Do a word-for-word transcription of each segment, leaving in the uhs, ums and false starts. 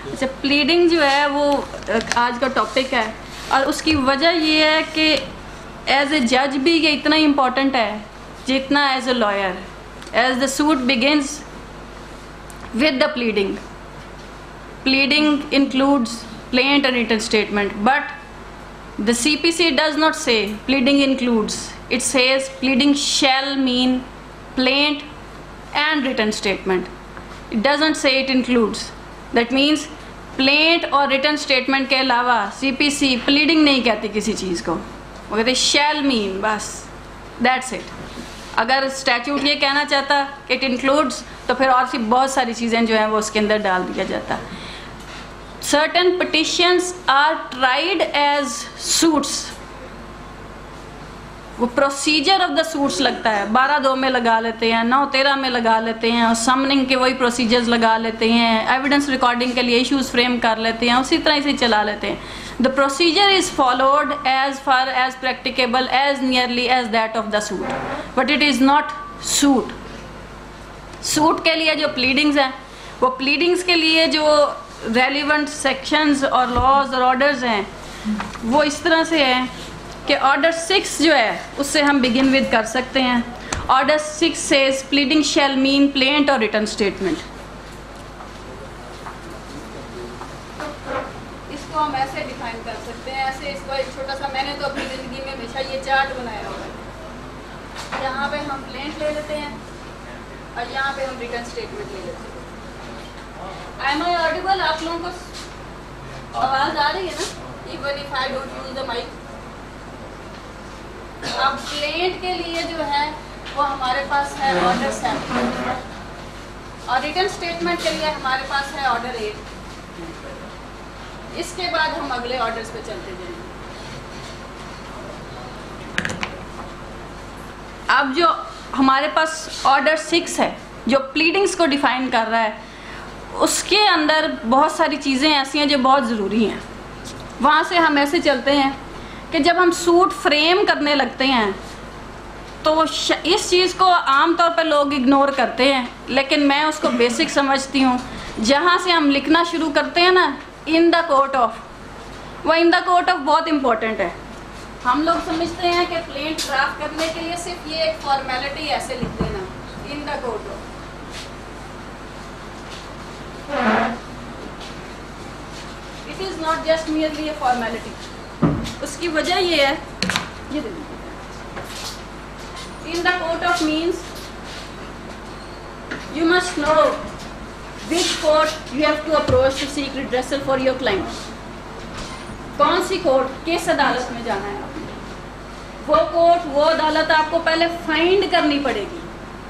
अच्छा, प्लीडिंग जो है वो आज का टॉपिक है और उसकी वजह ये है कि एज ए जज भी ये इतना इम्पॉर्टेंट है जितना as a lawyer. As the suit begins with the pleading. Pleading includes plaint and written statement, but the C P C does not say pleading includes. It says pleading shall mean plaint and written statement. It doesn't say it includes. That means plaint और written statement के अलावा C P C pleading नहीं कहती किसी चीज़ को, वो कहते shall mean, बस that's it. अगर statute ये कहना चाहता it includes तो फिर और सी बहुत सारी चीज़ें जो हैं वो उसके अंदर डाल दिया जाता. Certain petitions are tried as suits. वो प्रोसीजर ऑफ द सूट्स लगता है, बारह दो में लगा लेते हैं, नौ तेरह में लगा लेते हैं, और समनिंग के वही प्रोसीजर्स लगा लेते हैं, एविडेंस रिकॉर्डिंग के लिए इश्यूज फ्रेम कर लेते हैं, उसी तरह से चला लेते हैं. The procedure is followed as far as practicable as nearly as that of the suit, but it is not suit. Suit के लिए जो प्लीडिंग्स हैं वो प्लीडिंग्स के लिए जो रेलिवेंट सेक्शंस और लॉज और ऑर्डर्स हैं वो इस तरह से हैं कि ऑर्डर सिक्स जो है उससे हम बिगिन विद कर सकते हैं. Order six says pleading shall mean plaint और रिटर्न स्टेटमेंट. इसको हम ऐसे डिफाइन कर सकते हैं, ऐसे इसको एक छोटा सा, मैंने तो अपनी ज़िंदगी में हमेशा ये चार्ट बनाया हुआ है. यहाँ पे हम प्लेंट ले लेते हैं और यहाँ पे हम रिटर्न स्टेटमेंट ले लेते हैं. Am I audible? आप लोगों को आवाज आ रही है ना? Even if I don't use the mic. अब प्लेंट के लिए जो है वो हमारे पास है ऑर्डर सेवन और रिटर्न स्टेटमेंट के लिए हमारे पास है ऑर्डर एट. इसके बाद हम अगले ऑर्डर्स पे चलते जाएंगे. अब जो हमारे पास ऑर्डर सिक्स है जो प्लीडिंग्स को डिफाइन कर रहा है, उसके अंदर बहुत सारी चीज़ें ऐसी हैं जो बहुत ज़रूरी हैं. वहाँ से हम ऐसे चलते हैं कि जब हम सूट फ्रेम करने लगते हैं तो इस चीज़ को आम तौर पर लोग इग्नोर करते हैं, लेकिन मैं उसको बेसिक समझती हूँ. जहाँ से हम लिखना शुरू करते हैं ना, इन द कोर्ट ऑफ, वो इन द कोर्ट ऑफ बहुत इम्पोर्टेंट है. हम लोग समझते हैं कि प्लेंट ड्राफ्ट करने के लिए सिर्फ ये एक फॉर्मेलिटी ऐसे लिख देना, in the court of. It is not just merely a formality. उसकी वजह ये है, ये देखिए, in the court of means you must know which court you have to approach to seek redressal for your client. कौन सी court, किस अदालत में जाना है आपने, वो कोर्ट, वो अदालत आपको पहले फाइंड करनी पड़ेगी.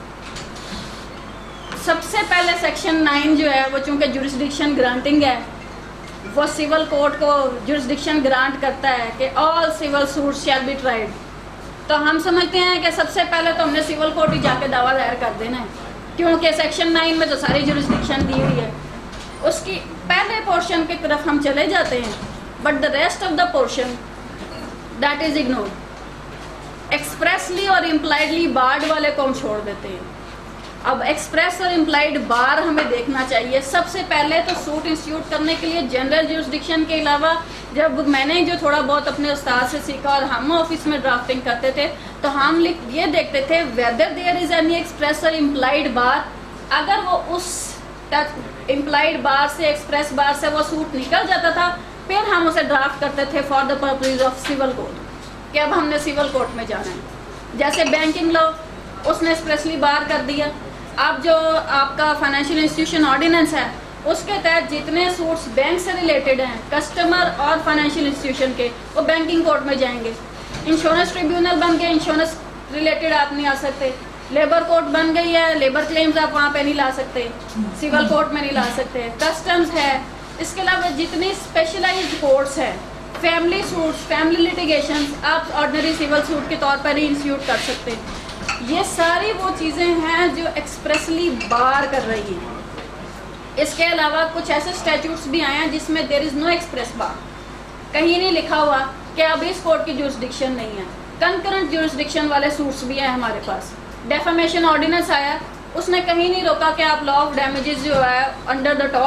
सबसे पहले सेक्शन नाइन जो है वो चूँकि जुरिस्डिक्शन ग्रांटिंग है, वो सिविल कोर्ट को जुरिस्डिक्शन ग्रांट करता है कि all civil suits shall be tried. तो हम समझते हैं कि सबसे पहले तो हमने सिविल कोर्ट ही जाके दावा दायर कर देना है, क्योंकि सेक्शन नाइन में तो सारी जुरिस्डिक्शन दी हुई है. उसकी पहले पोर्शन की तरफ हम चले जाते हैं, but the rest of the portion that is ignored. Expressly और इम्प्लाइडली बार्ड वाले को हम छोड़ देते हैं. अब एक्सप्रेस और इम्प्लाइड बार हमें देखना चाहिए. सबसे पहले तो सूट इंस्टीट्यूट करने के लिए जनरल जुरिस्डिक्शन के अलावा, जब मैंने जो थोड़ा बहुत अपने उस्ताद से सीखा और हम ऑफिस में ड्राफ्टिंग करते थे, तो हम ये देखते थे whether there is any express और इम्प्लाइड बार. अगर वो उस इम्प्लाइड बार से, एक्सप्रेस बार से वो सूट निकल जाता था, फिर हम उसे ड्राफ्ट करते थे for the purpose of civil court, कि अब हमने सिविल कोर्ट में जाना है. जैसे बैंकिंग लॉ, उसने एक्सप्रेसली बार कर दिया. अब जो आपका फाइनेंशियल इंस्टीट्यूशन ऑर्डिनेंस है, उसके तहत जितने सूट्स बैंक से रिलेटेड हैं, कस्टमर और फाइनेंशियल इंस्टीट्यूशन के, वो बैंकिंग कोर्ट में जाएंगे. इंश्योरेंस ट्रिब्यूनल बन गए, इंश्योरेंस रिलेटेड आप नहीं आ सकते. लेबर कोर्ट बन गई है, लेबर क्लेम्स आप वहाँ पे नहीं ला सकते, सिविल कोर्ट में नहीं ला सकते. कस्टम्स है. इसके अलावा जितनी स्पेशलाइज्ड कोर्ट्स हैं, फैमिली सूट्स, फैमिली लिटिगेशन, आप ऑर्डिनरी सिविल सूट के तौर पर ही इंस्टीट्यूट कर सकते हैं. ये सारी वो चीज़ें हैं जो एक्सप्रेसली बार कर रही हैं. इसके अलावा कुछ ऐसे स्टैट्यूट्स भी आए हैं जिसमें there is no express bar. कहीं नहीं लिखा हुआ कि अब इस कोर्ट की जुरिस्डिक्शन नहीं है. कंकरेंट जुरिस्डिक्शन वाले सूट्स भी हैं हमारे पास. डेफामेशन ऑर्डिनेंस आया, उसने कहीं नहीं रोका कि आप लॉ ऑफ डैमेजेस जो है अंडर द टॉट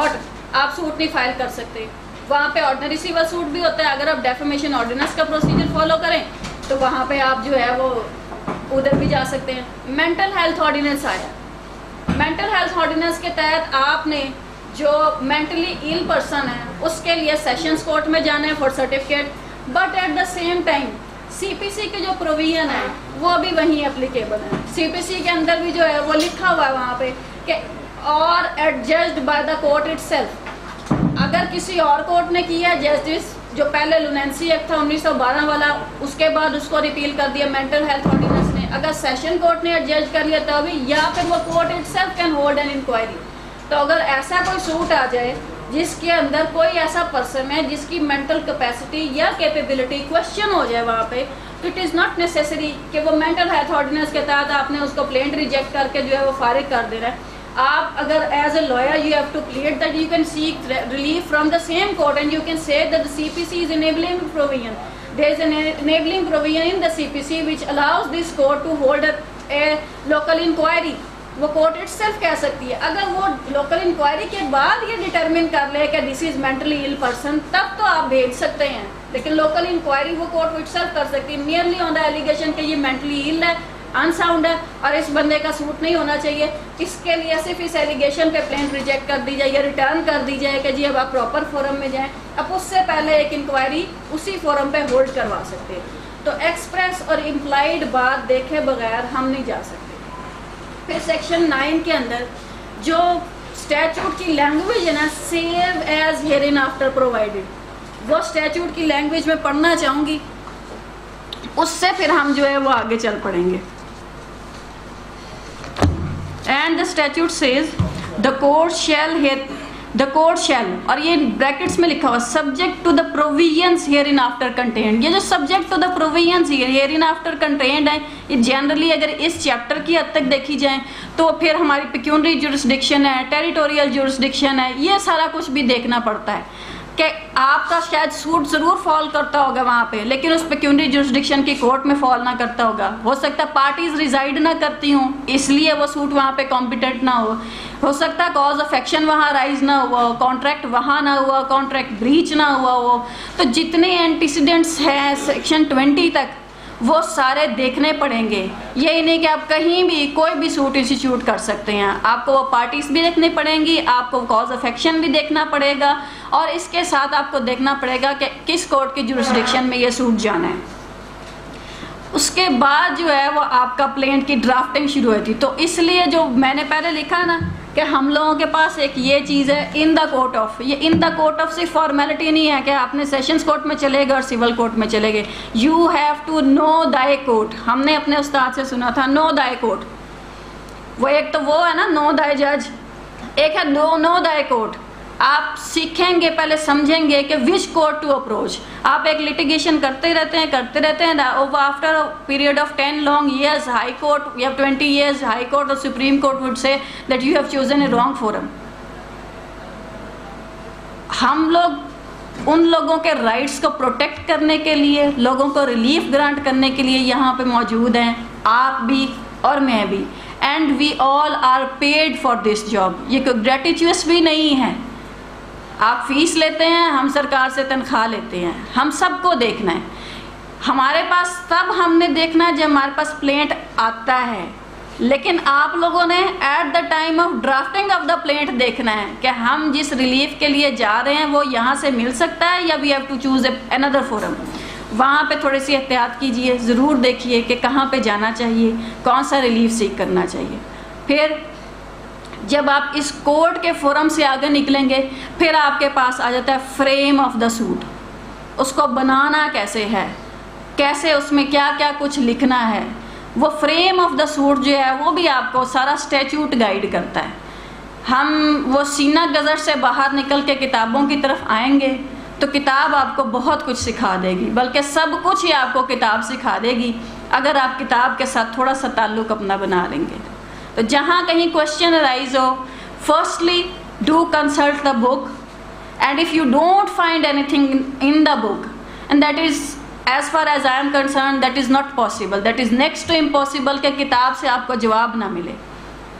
आप सूट नहीं फाइल कर सकते। वहाँ पे ऑर्डिनरी सिविल सूट भी होता है, अगर आप डेफेमेशन ऑर्डिनेंस का प्रोसीजर फॉलो करें तो वहाँ पे आप जो है वो उधर भी जा सकते हैं। मेंटल हेल्थ ऑर्डिनेंस आया, मेंटल हेल्थ ऑर्डिनेंस के तहत आपने जो मेंटली इल पर्सन है उसके लिए सेशंस कोर्ट में जाना है for certificate, but at the same time CPC के जो प्रोविजन है वो भी वहीं एप्लीकेबल है। सीपीसी के अंदर भी जो है वो लिखा हुआ है वहाँ पे कि और adjudged by the court itself. अगर किसी और कोर्ट ने किया, जस्टिस जो पहले लुनेंसी एक्ट था उन्नीस सौ बारह वाला, उसके बाद उसको रिपील कर दिया मेंटल हेल्थ ऑर्डिनेंस ने, अगर सेशन कोर्ट ने एडजज कर लिया तभी, या फिर वो court itself can hold an inquiry. तो अगर ऐसा कोई सूट आ जाए जिसके अंदर कोई ऐसा पर्सन है जिसकी मेंटल कैपेसिटी या कैपेबिलिटी क्वेश्चन हो जाए वहाँ पे, तो इट इज़ नॉट नेसेसरी कि वो मेंटल हेल्थ ऑर्डिनेंस के तहत आपने उसको प्लेंट रिजेक्ट करके जो है वो फारिग कर देना है। आप अगर as a lawyer you have to plead that you can seek relief from the same court and you can say that the CPC is enabling provision, there is an enabling provision in the C P C which allows this court to hold a, a local inquiry। वो court itself कह सकती है। अगर वो local inquiry के बाद ये determine कर ले कि this is mentally ill person, तब तो आप भेज सकते हैं, लेकिन लोकल इंक्वायरी वो कोर्ट इटसेल्फ कर सकती है नियरली ऑन द एलिगेशन कि ये मेंटली इल है, अनसाउंड है और इस बंदे का सूट नहीं होना चाहिए। इसके लिए सिर्फ इस एलिगेशन पे प्लेंट रिजेक्ट कर दी जाए या रिटर्न कर दी जाए कि जी अब आप प्रॉपर फोरम में जाएं। अब उससे पहले एक इंक्वायरी उसी फोरम पे होल्ड करवा सकते हैं। तो एक्सप्रेस और इम्प्लाइड बात देखे बगैर हम नहीं जा सकते। फिर सेक्शन नाइन के अंदर जो स्टैट्यूट की लैंग्वेज है ना, save as hereinafter provided, वो स्टैट्यूट की लैंग्वेज में पढ़ना चाहूँगी, उससे फिर हम जो है वो आगे चल पड़ेंगे। And the statute says the court shall hear the court shall, और ये ब्रैकेट्स में लिखा हुआ subject to the provisions hereinafter contained. ये जो subject to the provisions hereinafter contained है, ये जनरली अगर इस चैप्टर की हद तक देखी जाए तो फिर हमारी पिक्यूनरी जुरिस्डिक्शन है, टेरिटोरियल जुरिस्डिक्शन है, ये सारा कुछ भी देखना पड़ता है कि आपका शायद सूट ज़रूर फॉल करता होगा वहाँ पे, लेकिन उस पेक्यूनरी जुरिस्डिक्शन की कोर्ट में फॉल ना करता होगा। हो सकता है पार्टीज रिजाइड ना करती हों इसलिए वो सूट वहाँ पे कॉम्पिटेंट ना हो हो सकता है कॉज ऑफ एक्शन वहाँ राइज ना हुआ हो, कॉन्ट्रैक्ट वहाँ ना हुआ, कॉन्ट्रैक्ट ब्रीच ना हुआ हो। तो जितने एंटीसीडेंट्स हैं सेक्शन ट्वेंटी तक वो सारे देखने पड़ेंगे। यही नहीं कि आप कहीं भी कोई भी सूट इंस्टीट्यूट कर सकते हैं, आपको वो पार्टीज भी देखनी पड़ेंगी, आपको कॉज ऑफ एक्शन भी देखना पड़ेगा, और इसके साथ आपको देखना पड़ेगा कि किस कोर्ट की जुरिस्डिक्शन में ये सूट जाना है। उसके बाद जो है वो आपका प्लेंट की ड्राफ्टिंग शुरू हुई थी। तो इसलिए जो मैंने पहले लिखा ना कि हम लोगों के पास एक ये चीज़ है इन द कोर्ट ऑफ, ये इन द कोर्ट ऑफ सिर्फ फॉर्मेलिटी नहीं है कि आपने सेशंस कोर्ट में चले गए और सिविल कोर्ट में चले गए। You have to know thy court. हमने अपने उस्ताद से सुना था नो दाई कोर्ट, वो एक तो वो है ना नो दाई जज, एक है नो नो दाई कोर्ट। आप सीखेंगे पहले, समझेंगे कि विच कोर्ट टू अप्रोच। आप एक लिटिगेशन करते रहते हैं करते रहते हैं after a period of ten long years high court या ट्वेंटी ईयर्स हाई कोर्ट और supreme court would say that you have chosen a wrong forum. हम लोग उन लोगों के राइट्स को प्रोटेक्ट करने के लिए, लोगों को रिलीफ ग्रांट करने के लिए यहाँ पे मौजूद हैं, आप भी और मैं भी। And we all are paid for this job. ये कोई ग्रेटिट्यूस भी नहीं है, आप फीस लेते हैं, हम सरकार से तनख्वाह लेते हैं, हम सबको देखना है। हमारे पास तब हमने देखना है जब हमारे पास प्लेंट आता है, लेकिन आप लोगों ने at the time of drafting of the plaint देखना है कि हम जिस रिलीफ के लिए जा रहे हैं वो यहाँ से मिल सकता है या we have to choose another forum. वहाँ पे थोड़ी सी एहतियात कीजिए, ज़रूर देखिए कि कहाँ पे जाना चाहिए, कौन सा रिलीफ सीख करना चाहिए। फिर जब आप इस कोर्ट के फोरम से आगे निकलेंगे फिर आपके पास आ जाता है फ्रेम ऑफ द सूट। उसको बनाना कैसे है, कैसे उसमें क्या क्या कुछ लिखना है, वो फ्रेम ऑफ द सूट जो है वो भी आपको सारा स्टैट्यूट गाइड करता है। हम वो सीना गज़र से बाहर निकल के किताबों की तरफ आएंगे तो किताब आपको बहुत कुछ सिखा देगी, बल्कि सब कुछ ही आपको किताब सिखा देगी अगर आप किताब के साथ थोड़ा सा ताल्लुक़ अपना बना लेंगे। तो जहाँ कहीं क्वेश्चन अराइज हो, firstly do consult the book, and if you don't find anything in the book, and that is as far as I am concern that is not possible, that is next to impossible कि किताब से आपको जवाब ना मिले।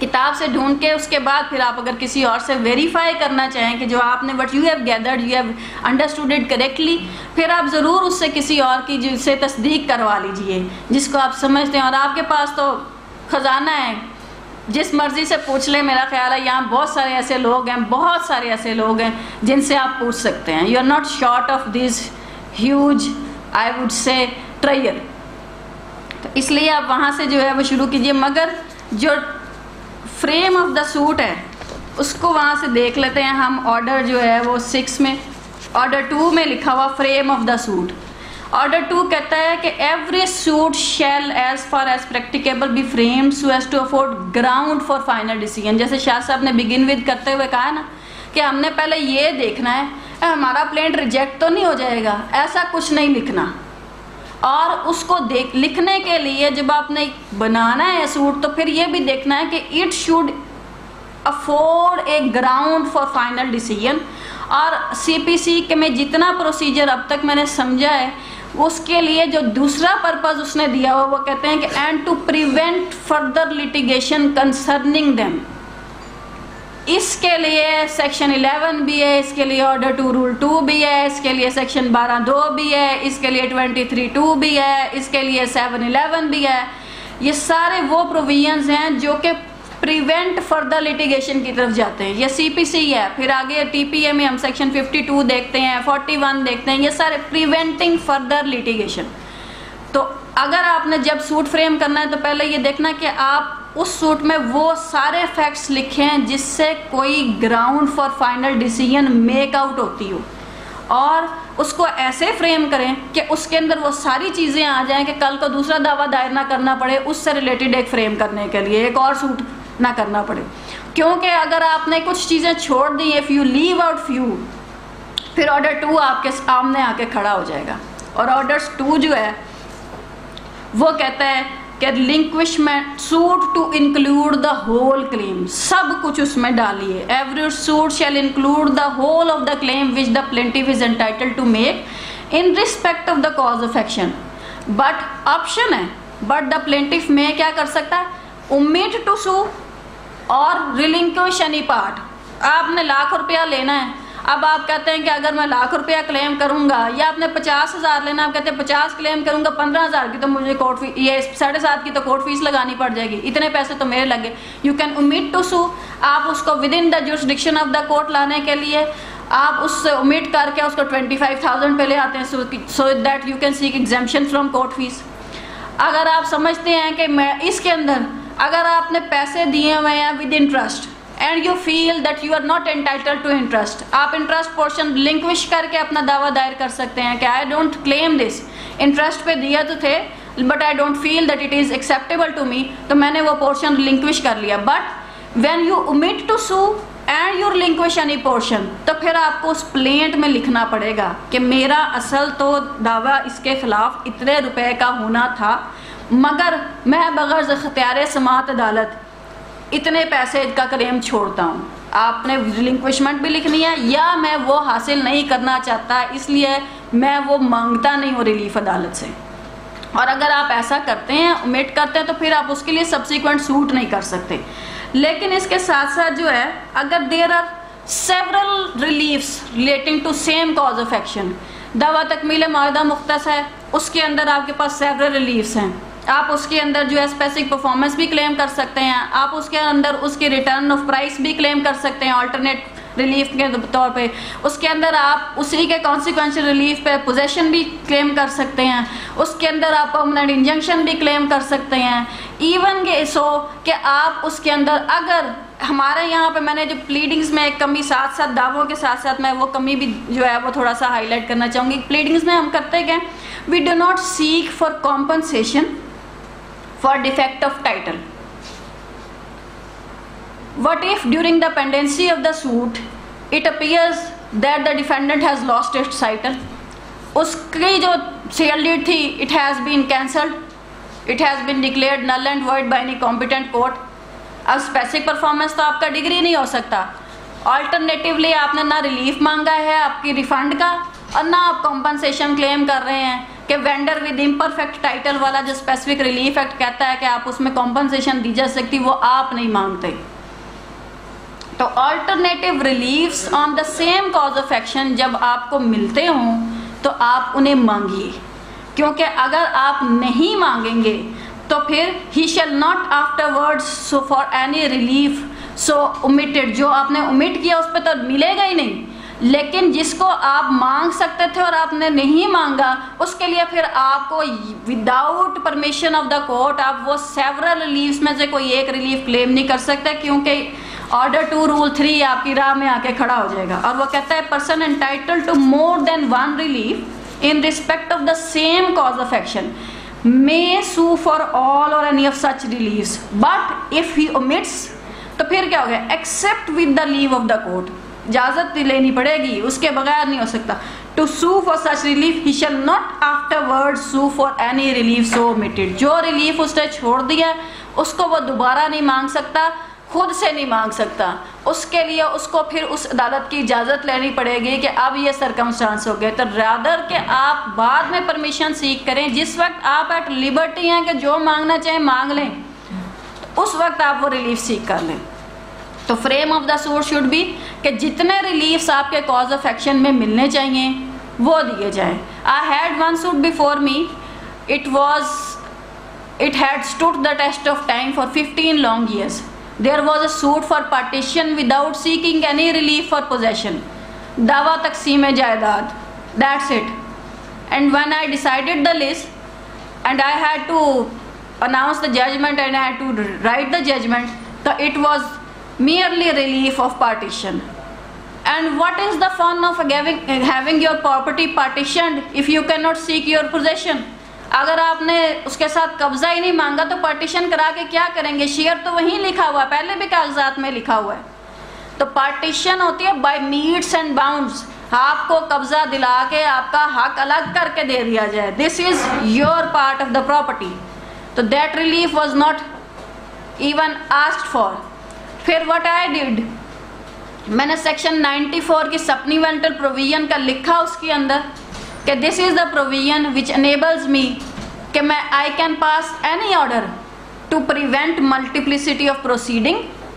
किताब से ढूंढ के उसके बाद फिर आप अगर किसी और से वेरीफाई करना चाहें कि जो आपने what you have gathered you have understood it correctly, फिर आप ज़रूर उससे किसी और की जिससे तस्दीक करवा लीजिए जिसको आप समझते हैं। और आपके पास तो ख़जाना है, जिस मर्ज़ी से पूछ ले। मेरा ख्याल है यहाँ बहुत सारे ऐसे लोग हैं, बहुत सारे ऐसे लोग हैं जिनसे आप पूछ सकते हैं। You are not short of this huge I would say trial. तो इसलिए आप वहाँ से जो है वो शुरू कीजिए। मगर जो फ्रेम ऑफ द सूट है उसको वहाँ से देख लेते हैं हम। ऑर्डर जो है वो सिक्स में, ऑर्डर टू में लिखा हुआ frame of the suit. Order two कहता है कि every suit shall as far as practicable be framed so as to afford ground for final decision. जैसे शाह साहब ने बिगिन विद करते हुए कहा ना कि हमने पहले ये देखना है हमारा प्लेंट रिजेक्ट तो नहीं हो जाएगा, ऐसा कुछ नहीं लिखना। और उसको देख लिखने के लिए जब आपने बनाना है सूट तो फिर ये भी देखना है कि it should afford a ground for final decision. और सीपीसी के में जितना प्रोसीजर अब तक मैंने समझा है उसके लिए जो दूसरा पर्पस उसने दिया हुआ वो कहते हैं कि and to prevent further litigation concerning them. इसके लिए सेक्शन इलेवन भी है, इसके लिए ऑर्डर टू रूल टू भी है, इसके लिए सेक्शन बारह दो भी है, इसके लिए ट्वेंटी थ्री टू भी है, इसके लिए सेवन इलेवन भी है। ये सारे वो प्रोविजंस हैं जो कि प्रिवेंट फर्दर लिटिगेशन की तरफ जाते हैं। ये सीपीसी है, फिर आगे टीपीए में हम सेक्शन फिफ्टी टू देखते हैं, फोर्टी वन देखते हैं, ये सारे प्रिवेंटिंग फर्दर लिटिगेशन। तो अगर आपने जब सूट फ्रेम करना है तो पहले ये देखना कि आप उस सूट में वो सारे फैक्ट्स लिखे हैं जिससे कोई ground for final decision make out होती हो, और उसको ऐसे फ्रेम करें कि उसके अंदर वो सारी चीज़ें आ जाएं कि कल को दूसरा दावा दायर ना करना पड़े उससे रिलेटेड एक फ्रेम करने के लिए एक और सूट ना करना पड़े। क्योंकि अगर आपने कुछ चीज़ें छोड़ दी, if you leave out few, फिर ऑर्डर टू आपके सामने आके खड़ा हो जाएगा। और ऑर्डर टू जो है वो कहता है कि relinquishment suit to include the whole claim, सब कुछ उसमें डालिए। Every suit shall include the whole of the claim which the plaintiff is entitled to make in respect of the cause of action. But option है, but the plaintiff में क्या कर सकता है, ओमिट टू सू और रिलिंक्विश एनी पार्ट। आपने लाख रुपया लेना है, अब आप कहते हैं कि अगर मैं लाख रुपया क्लेम करूंगा, या आपने पचास हज़ार लेना, आप कहते हैं पचास क्लेम करूंगा, पंद्रह हज़ार की तो मुझे कोर्ट फीस, ये साढ़े सात की तो कोर्ट फीस लगानी पड़ जाएगी, इतने पैसे तो मेरे लगे। You can omit to sue, आप उसको within the jurisdiction of the court लाने के लिए आप उससे ओमिट करके उसको ट्वेंटी फाइव थाउजेंड पे ले आते हैं, so that you can seek exemption from court fees. अगर आप समझते हैं कि मैं इसके अंदर अगर आपने पैसे दिए हुए हैं with interest and you feel that you are not entitled to interest, आप इंटरेस्ट पोर्शन रिलिंक्विश करके अपना दावा दायर कर सकते हैं कि I don't claim this, interest पे दिया तो थे but I don't feel that it is acceptable to me, तो मैंने वो पोर्शन रिलिंक्विश कर लिया। But when you omit to sue and you relinquish any portion, तो फिर आपको उस प्लेंट में लिखना पड़ेगा कि मेरा असल तो दावा इसके खिलाफ इतने रुपए का होना था, मगर मैं बग़ैर इख्तियार समाअत अदालत इतने पैसे का क्लेम छोड़ता हूँ। आपने रिलिंक्विशमेंट भी लिखनी है, या मैं वो हासिल नहीं करना चाहता इसलिए मैं वो मांगता नहीं हूँ रिलीफ अदालत से। और अगर आप ऐसा करते हैं, ओमिट करते हैं, तो फिर आप उसके लिए सब्सिक्वेंट सूट नहीं कर सकते। लेकिन इसके साथ साथ जो है, अगर there are several reliefs relating to same cause of action, दावा तकमील माहदा मुख्तस है, उसके अंदर आपके पास सेवरल रिलीफ्स हैं, आप उसके अंदर जो है स्पेसिफिक परफॉर्मेंस भी क्लेम कर सकते हैं, आप उसके अंदर उसकी रिटर्न ऑफ प्राइस भी क्लेम कर सकते हैं अल्टरनेट रिलीफ के तौर पे, उसके अंदर आप उसी के कॉन्सिक्वेंशियल रिलीफ पे पोजेशन भी क्लेम कर सकते हैं, उसके अंदर आप परमानेंट इंजंक्शन भी क्लेम कर सकते हैं। इवन के सो कि आप उसके अंदर अगर हमारे यहाँ पे मैंने जो प्लीडिंग्स में एक कमी साथ साथ दावों के साथ साथ मैं वो कमी भी जो है वो थोड़ा सा हाईलाइट करना चाहूँगी। प्लीडिंग्स में हम करते क्या, we do not seek for compensation for defect of title. What if during the pendency of the suit it appears that the defendant has lost its title? उसकी जो सेल डीड थी it has been cancelled, it has been declared null and void by any competent court. अब specific performance तो आपका degree नहीं हो सकता, alternatively आपने ना रिलीफ मांगा है आपकी रिफंड का और ना आप कॉम्पनसेशन क्लेम कर रहे हैं कि वेंडर विद इम्परफेक्ट टाइटल वाला जो स्पेसिफिक रिलीफ एक्ट कहता है कि आप उसमें कॉम्पनसेशन दी जा सकती, वो आप नहीं मांगते। तो alternative reliefs on the same cause of action जब आपको मिलते हों तो आप उन्हें मांगिए, क्योंकि अगर आप नहीं मांगेंगे तो फिर he shall not afterwards sue for any relief so omitted, जो आपने ओमिट किया उस पर तो मिलेगा ही नहीं, लेकिन जिसको आप मांग सकते थे और आपने नहीं मांगा उसके लिए फिर आपको without permission of the court आप वो सेवरल रिलीफ्स में से कोई एक रिलीफ क्लेम नहीं कर सकते, क्योंकि ऑर्डर टू रूल थ्री आपकी राह में आके खड़ा हो जाएगा और वो कहता है person entitled to more than one relief in respect of the same cause of action may sue for all और any of such reliefs, but if he omits तो फिर क्या हो गया, except with the leave of the court, इजाजत लेनी पड़ेगी, उसके बगैर नहीं हो सकता। To sue for such relief he shall not afterward sue for any relief so omitted, जो रिलीफ उसने छोड़ दिया उसको वो दोबारा नहीं मांग सकता, खुद से नहीं मांग सकता, उसके लिए उसको फिर उस अदालत की इजाज़त लेनी पड़ेगी कि अब ये सरकमस्टांस हो गए। तो रादर के आप बाद में परमिशन सीख करें, जिस वक्त आप एट लिबर्टी हैं कि जो मांगना चाहें मांग लें, तो उस वक्त आप वो रिलीफ सीख कर लें। तो frame of the suit should be कि जितने रिलीफ्स आपके कॉज ऑफ एक्शन में मिलने चाहिए वो दिए जाएं। I had one suit before me, it was it had stood the test of time for fifteen long years. There was a suit for partition without seeking any relief for possession. दावा तकसीम जायदाद, that's it. And when I decided the list, and I had to announce the judgment and I had to write the judgment, so it was merely relief of partition. And what is the fun of having having your property partitioned if you cannot seek your possession? अगर आपने उसके साथ कब्जा ही नहीं मांगा तो partition करा के क्या करेंगे, शेयर तो वहीं लिखा हुआ है, पहले भी कागजात में लिखा हुआ है। तो पार्टीशन होती है बाय मीट्स एंड बाउंड्स, आपको कब्जा दिला के आपका हक अलग करके दे दिया जाए, this is your part of the property. तो that relief was not even asked for. फिर व्हाट आई डिड, मैंने सेक्शन नाइन्टी फोर की सप्लीमेंटल प्रोविजन का लिखा उसके अंदर कि this is the provision which enables me कि मैं I can pass any order to prevent multiplicity of proceeding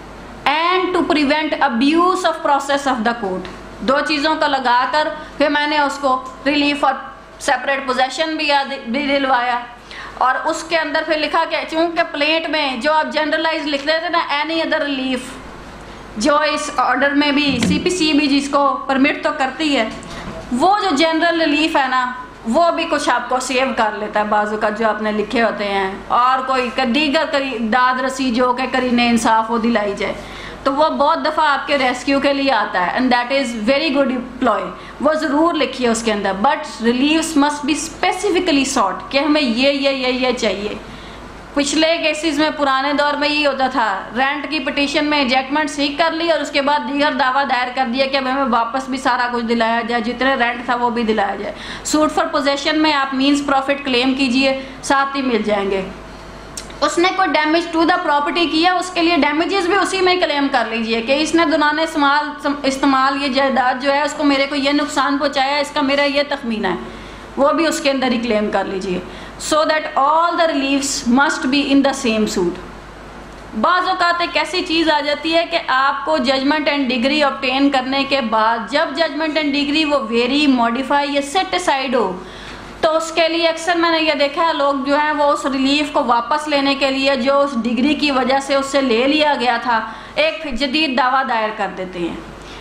and to prevent abuse of process of the court. दो चीज़ों को लगाकर फिर मैंने उसको रिलीफ और सेपरेट पोजेशन भी भी दिलवाया, और उसके अंदर फिर लिखा कि चूँकि प्लेट में जो आप जनरलाइज लिख देते ना एनी अदर रिलीफ, जो इस ऑर्डर में भी सी पी सी भी जिसको परमिट तो करती है, वो जो जनरल रिलीफ है ना वो भी कुछ आपको सेव कर लेता है बाजू का जो आपने लिखे होते हैं, और कोई दीगर करी दाद रसी जो के करीने इंसाफ वो दिलाई जाए, तो वो बहुत दफ़ा आपके रेस्क्यू के लिए आता है, and that is very good employ, वो ज़रूर लिखिए उसके अंदर। But reliefs must be specifically sought कि हमें ये ये ये ये चाहिए। पिछले केसेस में पुराने दौर में ये होता था, रेंट की पिटीशन में एजेक्टमेंट सीख कर ली और उसके बाद दीगर दावा दायर कर दिया कि अब हमें वापस भी सारा कुछ दिलाया जाए, जितने रेंट था वो भी दिलाया जाए। सूट फॉर पोजेशन में आप मींस प्रॉफिट क्लेम कीजिए, साथ ही मिल जाएंगे। उसने कोई डैमेज टू द प्रॉपर्टी किया, उसके लिए डैमेजेस भी उसी में क्लेम कर लीजिए कि इसने दुनाने इस्तेमाल इस्तेमाल ये जायदाद जो है उसको मेरे को ये नुकसान पहुँचाया, इसका मेरा ये तखमीना है, वो भी उसके अंदर ही क्लेम कर लीजिए। So that all the reliefs must be in the same suit. बाज़ औक़ात एक ऐसी चीज़ आ जाती है कि आपको जजमेंट एंड डिग्री ऑब्टेन करने के बाद जब जजमेंट एंड डिग्री वो वेरी मॉडिफाई या सेट असाइड हो, तो उसके लिए अक्सर मैंने ये देखा है लोग जो हैं वो उस रिलीफ को वापस लेने के लिए जो उस डिग्री की वजह से उससे ले लिया गया था एक जदीद दावा दायर कर देते हैं।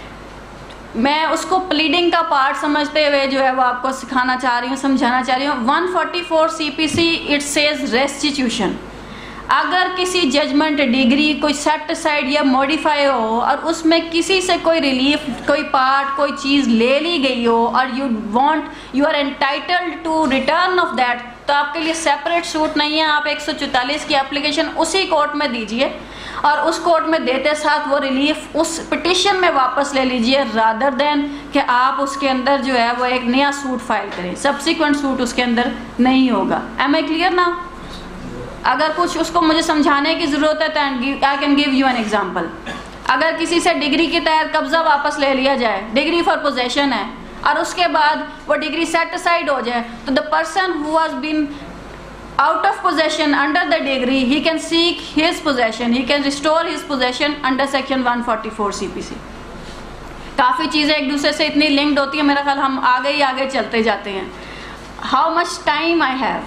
मैं उसको प्लीडिंग का पार्ट समझते हुए जो है वो आपको सिखाना चाह रही हूँ, समझाना चाह रही हूँ। One forty four C P C it says restitution. अगर किसी जजमेंट डिग्री कोई सेट असाइड या मॉडिफाई हो और उसमें किसी से कोई रिलीफ, कोई पार्ट, कोई चीज़ ले ली गई हो और you want you are entitled to return of that, तो आपके लिए सेपरेट सूट नहीं है। आप एक सौ चौतालीस की एप्लीकेशन उसी कोर्ट में दीजिए और उस कोर्ट में देते साथ वो रिलीफ उस पिटिशन में वापस ले लीजिए, रादर देन कि आप उसके अंदर जो है वो एक नया सूट फाइल करें। सब्सिक्वेंट सूट उसके अंदर नहीं होगा। एम आई क्लियर ना? अगर कुछ उसको मुझे समझाने की ज़रूरत है तो I can give you an example. अगर किसी से डिग्री के तहत कब्ज़ा वापस ले लिया जाए, डिग्री फॉर पोजेशन है, और उसके बाद वो डिग्री सेट असाइड हो जाए, तो the person who has been out of possession under the degree, he can seek his possession, he can restore his possession under section one forty-four C P C. काफ़ी चीज़ें एक दूसरे से इतनी linked होती है, मेरा ख्याल हम आगे ही आगे चलते जाते हैं. How much time I have?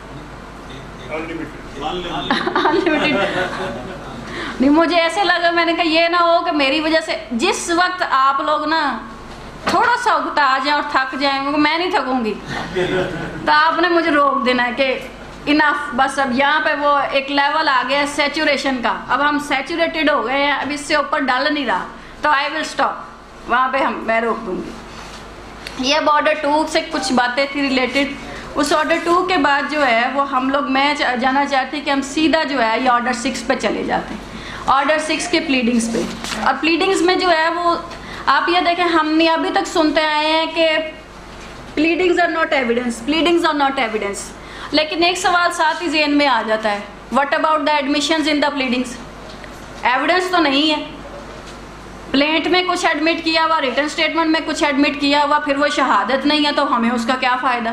Unlimited. नहीं, मुझे ऐसे लगा, मैंने कहा ये ना हो कि मेरी वजह से जिस वक्त आप लोग ना थोड़ा सा उगता आ जाए और थक जाए, मैं नहीं थकूंगी, तो आपने मुझे रोक देना है कि इनफ, बस अब यहाँ पे वो एक लेवल आ गया सैचुरेशन का, अब हम सैचुरेटेड हो गए हैं, अब इससे ऊपर डल नहीं रहा, तो आई विल स्टॉप, वहाँ पे हम मैं रोक दूंगी. ये ऑर्डर टू से कुछ बातें थी रिलेटेड. उस ऑर्डर टू के बाद जो है वो हम लोग, मैं जाना चाहती कि हम सीधा जो है ये ऑर्डर सिक्स पे चले जाते हैं. ऑर्डर सिक्स के प्लीडिंग्स पे, और प्लीडिंग्स में जो है वो आप ये देखें, हमने अभी तक सुनते आए हैं कि pleadings are not evidence, pleadings are not evidence, लेकिन एक सवाल साथ ही ज़हन में आ जाता है, what about the admissions in the pleadings? Evidence तो नहीं है. प्लेंट में कुछ एडमिट किया हुआ, रिटन स्टेटमेंट में कुछ एडमिट किया हुआ, फिर वो शहादत नहीं है, तो हमें उसका क्या फ़ायदा?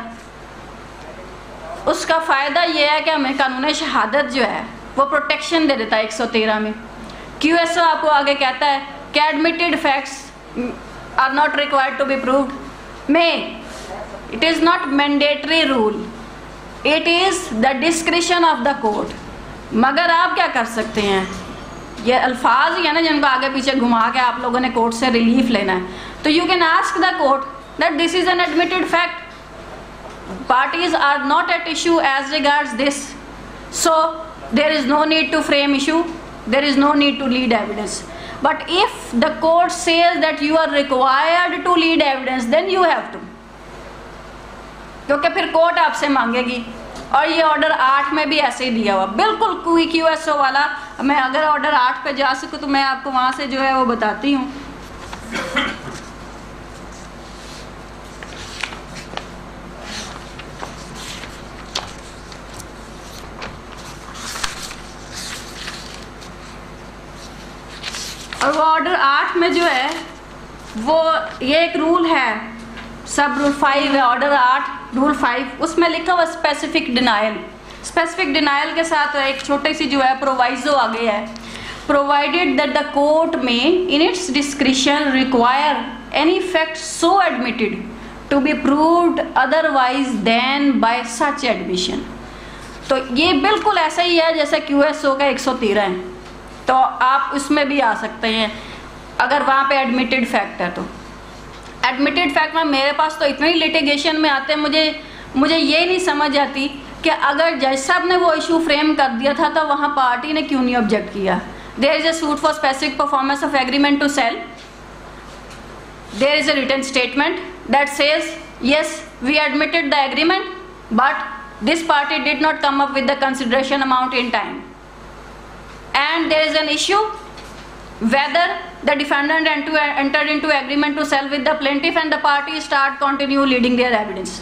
उसका फ़ायदा ये है कि हमें कानून शहादत जो है वो प्रोटेक्शन दे देता है एक सौ तेरह में. क्यू एस ओ आपको आगे कहता है कि admitted facts are not required to be proved. में it is not mandatory rule, it is the discretion of the court. मगर आप क्या कर सकते हैं, ये अल्फाज ही है ना जिनको आगे पीछे घुमा के आप लोगों ने कोर्ट से रिलीफ लेना है, तो you can ask the court that this is an admitted fact, parties are not at issue as regards this, so there is no need to frame issue, there is no need to lead evidence. But if the court says that you are required to lead evidence, then you have to, क्योंकि फिर court आपसे मांगेगी. और ये order आठ में भी ऐसे ही दिया हुआ, बिल्कुल कोई क्यू एस ओ वाला. मैं अगर ऑर्डर आठ पे जा सकूँ तो मैं आपको वहाँ से जो है वो बताती हूँ. और वो ऑर्डर आठ में जो है वो ये एक रूल है, सब रूल फाइव है, ऑर्डर आठ रूल फाइव, उसमें लिखा हुआ स्पेसिफिक डिनाइल. स्पेसिफिक डिनाइल के साथ एक छोटी सी जो है प्रोवाइजो आगे है, provided that the court may in its discretion require any fact so admitted to be proved otherwise than by such admission. तो ये बिल्कुल ऐसा ही है जैसे क्यू एस ओ का एक सौ तेरह है, तो आप उसमें भी आ सकते हैं अगर वहाँ पे एडमिटेड फैक्ट है. तो एडमिटेड फैक्ट में मेरे पास तो इतनी लिटिगेशन में आते हैं, मुझे मुझे ये नहीं समझ आती कि अगर जज साहब ने वो इशू फ्रेम कर दिया था तो वहाँ पार्टी ने क्यों नहीं ऑब्जेक्ट किया. There is a suit for specific performance of agreement to sale, there is a written statement that says yes we admitted the agreement but this party did not come up with the consideration amount in time, and there is an issue whether the defendant entered into agreement to sell with the plaintiff and the party start continue leading their evidence.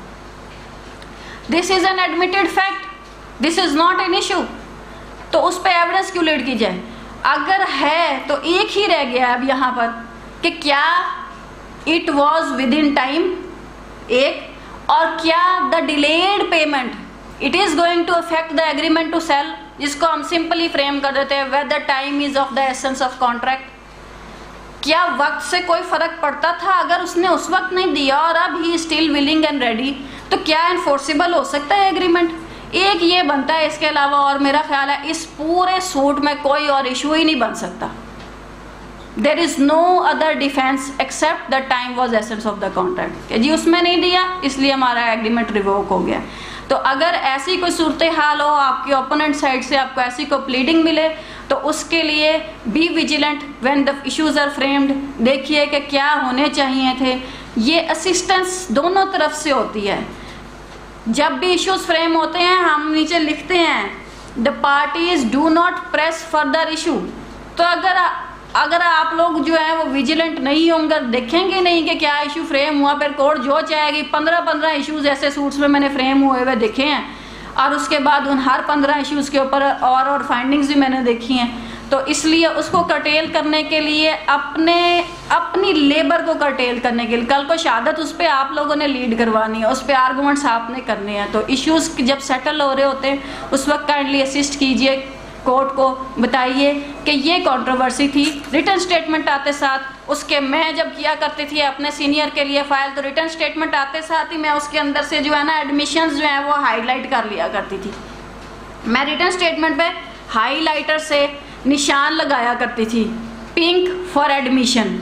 This is an admitted fact, this is not an issue. तो उस पर evidence क्यों lead की जाए? अगर है तो एक ही रह गया अब यहाँ पर कि क्या it was within time, एक, और क्या the delayed payment it is going to affect the agreement to sale, जिसको हम सिंपली फ्रेम कर देते हैं whether time is of the essence of contract. क्या वक्त से कोई फर्क पड़ता था? अगर उसने उस वक्त नहीं दिया और अब he still willing and ready, तो क्या इन्फोर्सिबल हो सकता है एग्रीमेंट? एक ये बनता है, इसके अलावा और मेरा ख्याल है इस पूरे सूट में कोई और इशू ही नहीं बन सकता. There is no other defence except the time was essence of the contract. जी उसमें नहीं दिया इसलिए हमारा एग्रीमेंट रिवोक हो गया. तो अगर ऐसी कोई सूरत हाल हो, आपके ओपोनेंट साइड से आपको ऐसी कोई प्लीडिंग मिले, तो उसके लिए be vigilant when the issues are framed. देखिए कि क्या होने चाहिए थे. ये असिस्टेंस दोनों तरफ से होती है. जब भी इश्यूज फ्रेम होते हैं हम नीचे लिखते हैं the parties do not press further issue. तो अगर अगर आप लोग जो है वो विजिलेंट नहीं होंगे, देखेंगे नहीं कि क्या इशू फ्रेम हुआ, फिर कोर्ट जो चाहेगी. पंद्रह पंद्रह इश्यूज ऐसे सूट्स में मैंने फ्रेम हुए हुए देखे हैं, और उसके बाद उन हर पंद्रह इश्यूज के ऊपर और और फाइंडिंग्स भी मैंने देखी हैं. तो इसलिए उसको कर्टेल करने के लिए, अपने अपनी लेबर को कर्टेल करने के लिए, कल को शहादत उस पर आप लोगों ने लीड करवानी है, उस पर आर्गूमेंट्स आपने करने हैं, तो इश्यूज जब सेटल हो रहे होते हैं उस वक्त काइंडली असिस्ट कीजिए कोर्ट को, बताइए कि ये कंट्रोवर्सी थी। रिटर्न स्टेटमेंट आते साथ उसके, मैं जब किया करती थी अपने सीनियर के लिए फाइल, तो रिटर्न स्टेटमेंट आते साथ ही मैं उसके अंदर से जो है ना एडमिशंस जो हैं वो हाईलाइट कर लिया करती थी। मैं रिटर्न स्टेटमेंट पे हाईलाइटर से निशान लगाया करती थी, pink for admission,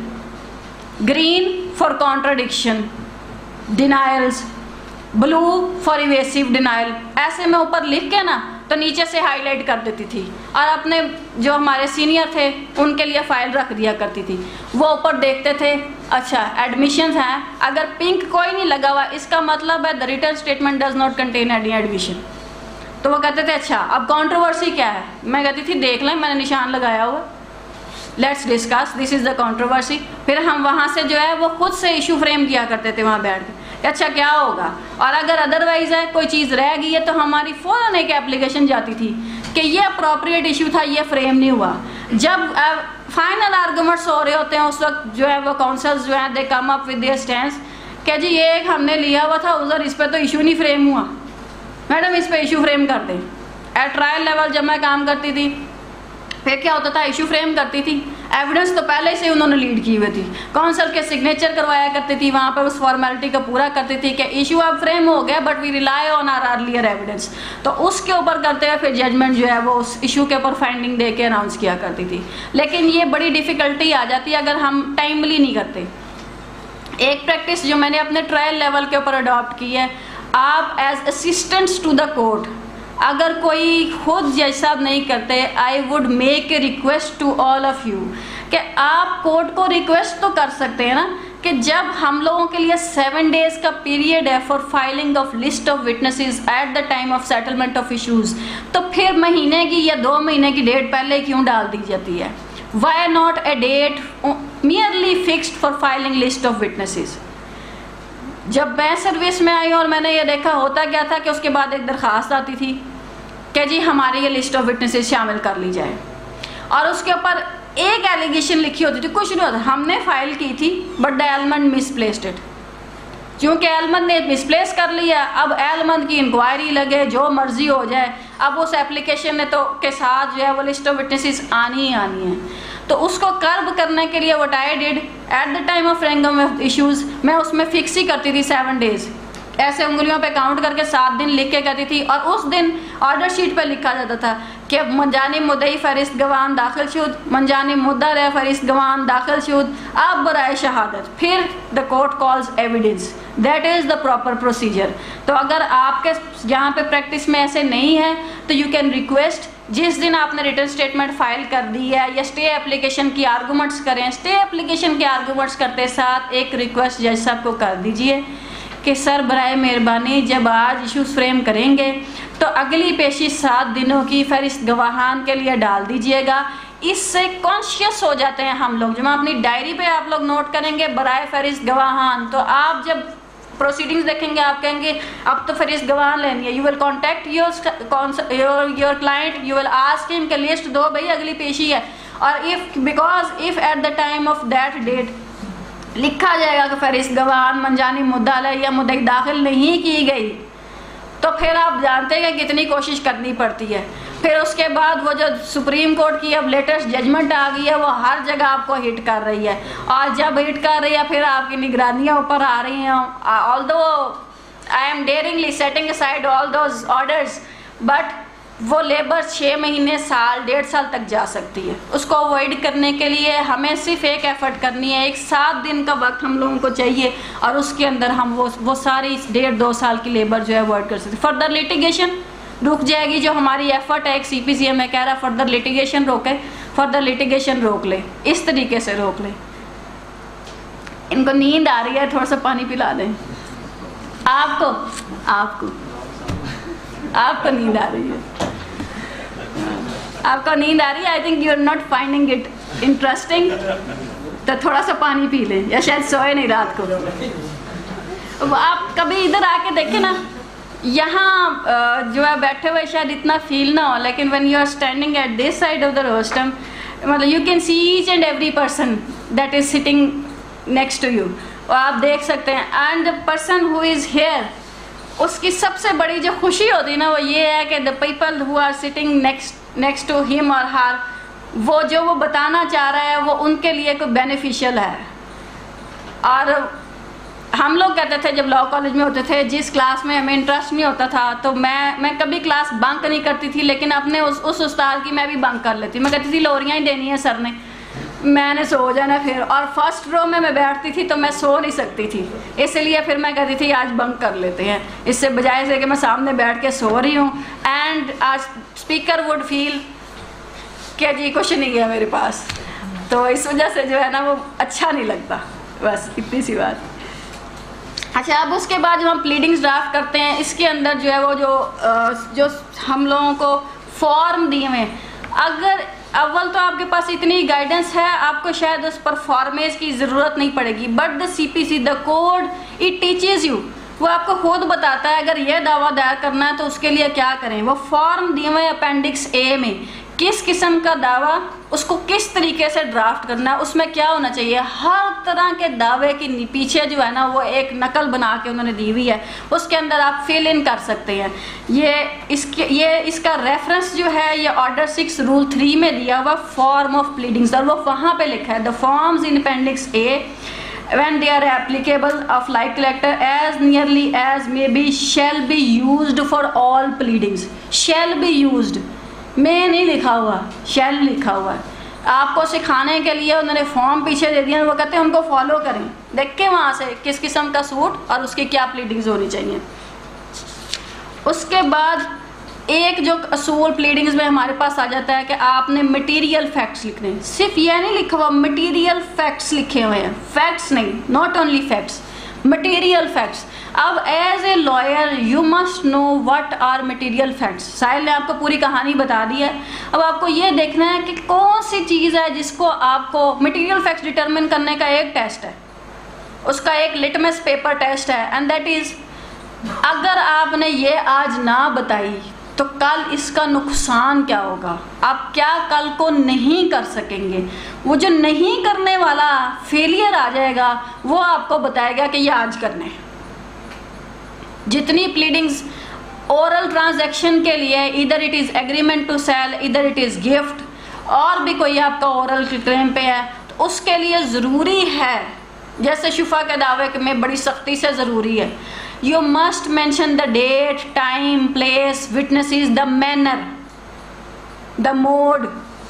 green for contradiction, denials, blue for evasive denial, ऐसे मैं ऊपर लिख के ना तो नीचे से हाईलाइट कर देती थी और अपने जो हमारे सीनियर थे उनके लिए फाइल रख दिया करती थी। वो ऊपर देखते थे, अच्छा एडमिशंस हैं, अगर पिंक कोई नहीं लगा हुआ इसका मतलब है the written statement does not contain any admission. तो वो कहते थे अच्छा अब कंट्रोवर्सी क्या है, मैं कहती थी देख लें मैंने निशान लगाया हुआ, let's discuss, this is the controversy. फिर हम वहाँ से जो है वो खुद से इशू फ्रेम किया करते थे वहाँ बैठ के, अच्छा क्या होगा, और अगर अदरवाइज है कोई चीज़ रह गई है तो हमारी फ़ौरन एक एप्लीकेशन जाती थी कि ये अप्रोप्रिएट इशू था, ये फ्रेम नहीं हुआ। जब फाइनल आर्गूमेंट्स हो रहे होते हैं उस वक्त जो है वो काउंसल्स जो है they come up with their stands कि जी ये एक हमने लिया हुआ था उधर, इस पर तो इशू नहीं फ्रेम हुआ, मैडम इस पर इशू फ्रेम कर दें। एट ट्रायल लेवल जब मैं काम करती थी फिर क्या होता था, इशू फ्रेम करती थी, एविडेंस तो पहले से उन्होंने लीड की हुई थी, काउंसिल के सिग्नेचर करवाया करती थी, वहाँ पर उस फॉर्मेलिटी को पूरा करती थी कि इशू अब फ्रेम हो गया but we rely on our earlier evidence. तो उसके ऊपर करते हुए फिर जजमेंट जो है वो उस इशू के ऊपर फाइंडिंग दे के अनाउंस किया करती थी। लेकिन ये बड़ी डिफ़िकल्टी आ जाती है अगर हम टाइमली नहीं करते। एक प्रैक्टिस जो मैंने अपने ट्रायल लेवल के ऊपर अडॉप्ट की है, आप as assistants to the court अगर कोई खुद जज साहब नहीं करते, I would make a request to all of you कि आप कोर्ट को रिक्वेस्ट तो कर सकते हैं ना कि जब हम लोगों के लिए सेवन डेज का पीरियड है for filing of list of witnesses at the time of settlement of issues, तो फिर महीने की या दो महीने की डेट पहले क्यों डाल दी जाती है? Why not a date merely fixed for filing list of witnesses? जब मैं सर्विस में आई और मैंने ये देखा, होता क्या था कि उसके बाद एक दरख्वास्त आती थी कि जी हमारी ये लिस्ट ऑफ विटनेसेस शामिल कर ली जाए, और उसके ऊपर एक एलिगेशन लिखी होती थी, कुछ नहीं होता, हमने फाइल की थी बट द एलिमेंट मिसप्लेस्ड इट, क्योंकि एलिमेंट ने मिसप्लेस कर लिया, अब एलिमेंट की इंक्वायरी लगे जो मर्जी हो जाए, अब उस एप्लीकेशन ने तो के साथ जो है वो लिस्ट ऑफ विटनेसेस आनी ही आनी है। तो उसको कर्ब करने के लिए what I did at the time of framing of issues, मैं उसमें फिक्स ही करती थी सेवन डेज, ऐसे उंगलियों पे काउंट करके सात दिन लिख के कहती थी, और उस दिन ऑर्डर शीट पे लिखा जाता था कि मंजानी मुद्दई फरिस्त गवान दाखिल शुद, मंजानी मुद्दा रह फरिस्त गवान दाखिल शुद, अब बराए शहादत, फिर the court calls evidence, that is the proper procedure. तो अगर आपके यहाँ पे प्रैक्टिस में ऐसे नहीं है तो यू कैन रिक्वेस्ट, जिस दिन आपने रिटर्न स्टेटमेंट फाइल कर दी है या स्टे एप्लीकेशन की आर्गूमेंट्स करें, स्टे एप्लीकेशन के आर्गूमेंट्स करते साथ एक रिक्वेस्ट जज साहब को कर दीजिए कि सर बराए मेहरबानी जब आज इश्यूज फ्रेम करेंगे तो अगली पेशी सात दिनों की फहरिस्त गवाहान के लिए डाल दीजिएगा। इससे कॉन्शियस हो जाते हैं हम लोग, जब हम अपनी डायरी पे आप लोग नोट करेंगे बराए फहरिस्त गवाहान, तो आप जब प्रोसीडिंग्स देखेंगे आप कहेंगे अब तो फहरिस्त गवाहान लेनी है, you will contact your your your client, you will ask him कि लिस्ट दो भाई अगली पेशी है, और if because if at the time of that date लिखा जाएगा कि फहरिस्त गवाहान मंजानी मुद्दा या मुद्दई दाखिल नहीं की गई, तो फिर आप जानते हैं कि कितनी कोशिश करनी पड़ती है। फिर उसके बाद वो जो सुप्रीम कोर्ट की अब लेटेस्ट जजमेंट आ गई है वो हर जगह आपको हिट कर रही है, और जब हिट कर रही है फिर आपकी निगरानियाँ ऊपर आ रही हैं। Although I am daringly setting aside all those orders, but वो लेबर छः महीने साल डेढ़ साल तक जा सकती है। उसको अवॉइड करने के लिए हमें सिर्फ एक एफर्ट करनी है, एक सात दिन का वक्त हम लोगों को चाहिए, और उसके अंदर हम वो वो सारी डेढ़ दो साल की लेबर जो है अवॉइड कर सकते हैं। फर्दर लिटिगेशन रुक जाएगी, जो हमारी एफर्ट है एक सी पी सी एम में कह रहा है फर्दर लिटिगेशन रोके, फर्दर लिटिगेशन रोक ले, इस तरीके से रोक ले। इनको नींद आ रही है, थोड़ा सा पानी पिला दें। आपको आपको आपको नींद आ रही है, आपको नींद आ रही है, I think you are not finding it interesting, तो थोड़ा सा पानी पी लें, या शायद सोए नहीं रात को। आप कभी इधर आके देखें ना, यहाँ जो है बैठे हुए शायद इतना फील ना हो, लेकिन when you are standing at this side of the rostrum मतलब you can see each and every person that is sitting next to you, और आप देख सकते हैं। And the person who is here, उसकी सबसे बड़ी जो खुशी होती है ना वो ये है कि the people who are sitting next next to him और हर, वो जो वो बताना चाह रहा है वो उनके लिए कोई बेनिफिशियल है। और हम लोग कहते थे जब लॉ कॉलेज में होते थे, जिस क्लास में हमें इंटरेस्ट नहीं होता था तो मैं मैं कभी क्लास बंक नहीं करती थी, लेकिन अपने उस उस उस्ताद की मैं भी बंक कर लेती। मैं कहती थी लोरियाँ ही देनी है सर ने, मैंने सो जाना फिर। और फर्स्ट रो में मैं बैठती थी तो मैं सो नहीं सकती थी, इसलिए फिर मैं कहती थी आज बंक कर लेते हैं, इससे बजाय से कि मैं सामने बैठ के सो रही हूँ। एंड आज स्पीकर वुड फील कि जी कुछ नहीं है मेरे पास, तो इस वजह से जो है ना वो अच्छा नहीं लगता। बस इतनी सी बात। अच्छा, अब उसके बाद जब हम प्लीडिंग्स ड्राफ्ट करते हैं, इसके अंदर जो है वो जो जो हम लोगों को फॉर्म दिए हुए हैं, अगर अव्वल तो आपके पास इतनी गाइडेंस है, आपको शायद उस परफॉर्मेंस की ज़रूरत नहीं पड़ेगी, but the CPC the code it teaches you, वो आपको खुद बताता है अगर ये दावा दायर करना है तो उसके लिए क्या करें। वो फॉर्म दिए हुए अपेंडिक्स ए में किस किस्म का दावा, उसको किस तरीके से ड्राफ्ट करना है, उसमें क्या होना चाहिए, हर तरह के दावे की पीछे जो है ना वो एक नकल बना के उन्होंने दी हुई है, उसके अंदर आप फिल इन कर सकते हैं। ये इसके ये इसका रेफरेंस जो है ये ऑर्डर सिक्स रूल थ्री में दिया हुआ फॉर्म ऑफ प्लीडिंग्स, और वो वहाँ पे लिखा है the forms in appendix A when they are applicable of like collector as nearly as may be shall be used for all pleadings। shall be used में नहीं लिखा हुआ, shall लिखा हुआ है। आपको सिखाने के लिए उन्होंने फॉर्म पीछे दे दिया, वो कहते हैं उनको फॉलो करें, देख के वहाँ से किस किस्म का सूट और उसकी क्या प्लीडिंग्स होनी चाहिए। उसके बाद एक जो असूल प्लीडिंग्स में हमारे पास आ जाता है कि आपने मटेरियल फैक्ट्स लिखने हैं। सिर्फ यह नहीं लिखा हुआ, मटेरियल फैक्ट्स लिखे हुए हैं, फैक्ट्स नहीं, not only facts, material facts. अब as a lawyer you must know what are material facts. Sahil ने आपको पूरी कहानी बता दी है, अब आपको ये देखना है कि कौन सी चीज़ है जिसको आपको मटेरियल फैक्ट्स डिटरमिन करने का एक टेस्ट है, उसका एक लिटमस पेपर टेस्ट है, एंड दैट इज़ अगर आपने ये आज ना बताई तो कल इसका नुकसान क्या होगा, आप क्या कल को नहीं कर सकेंगे। वो जो नहीं करने वाला फेलियर आ जाएगा वो आपको बताएगा कि ये आज करना है। जितनी प्लीडिंग्स ओरल ट्रांजैक्शन के लिए, इधर it is agreement to sale, इधर इट इज़ गिफ्ट, और भी कोई आपका ओरल क्लेम पे है, तो उसके लिए ज़रूरी है, जैसे शुफा के दावे में बड़ी सख्ती से ज़रूरी है, you must mention the date, time, place, witnesses, the manner, the mode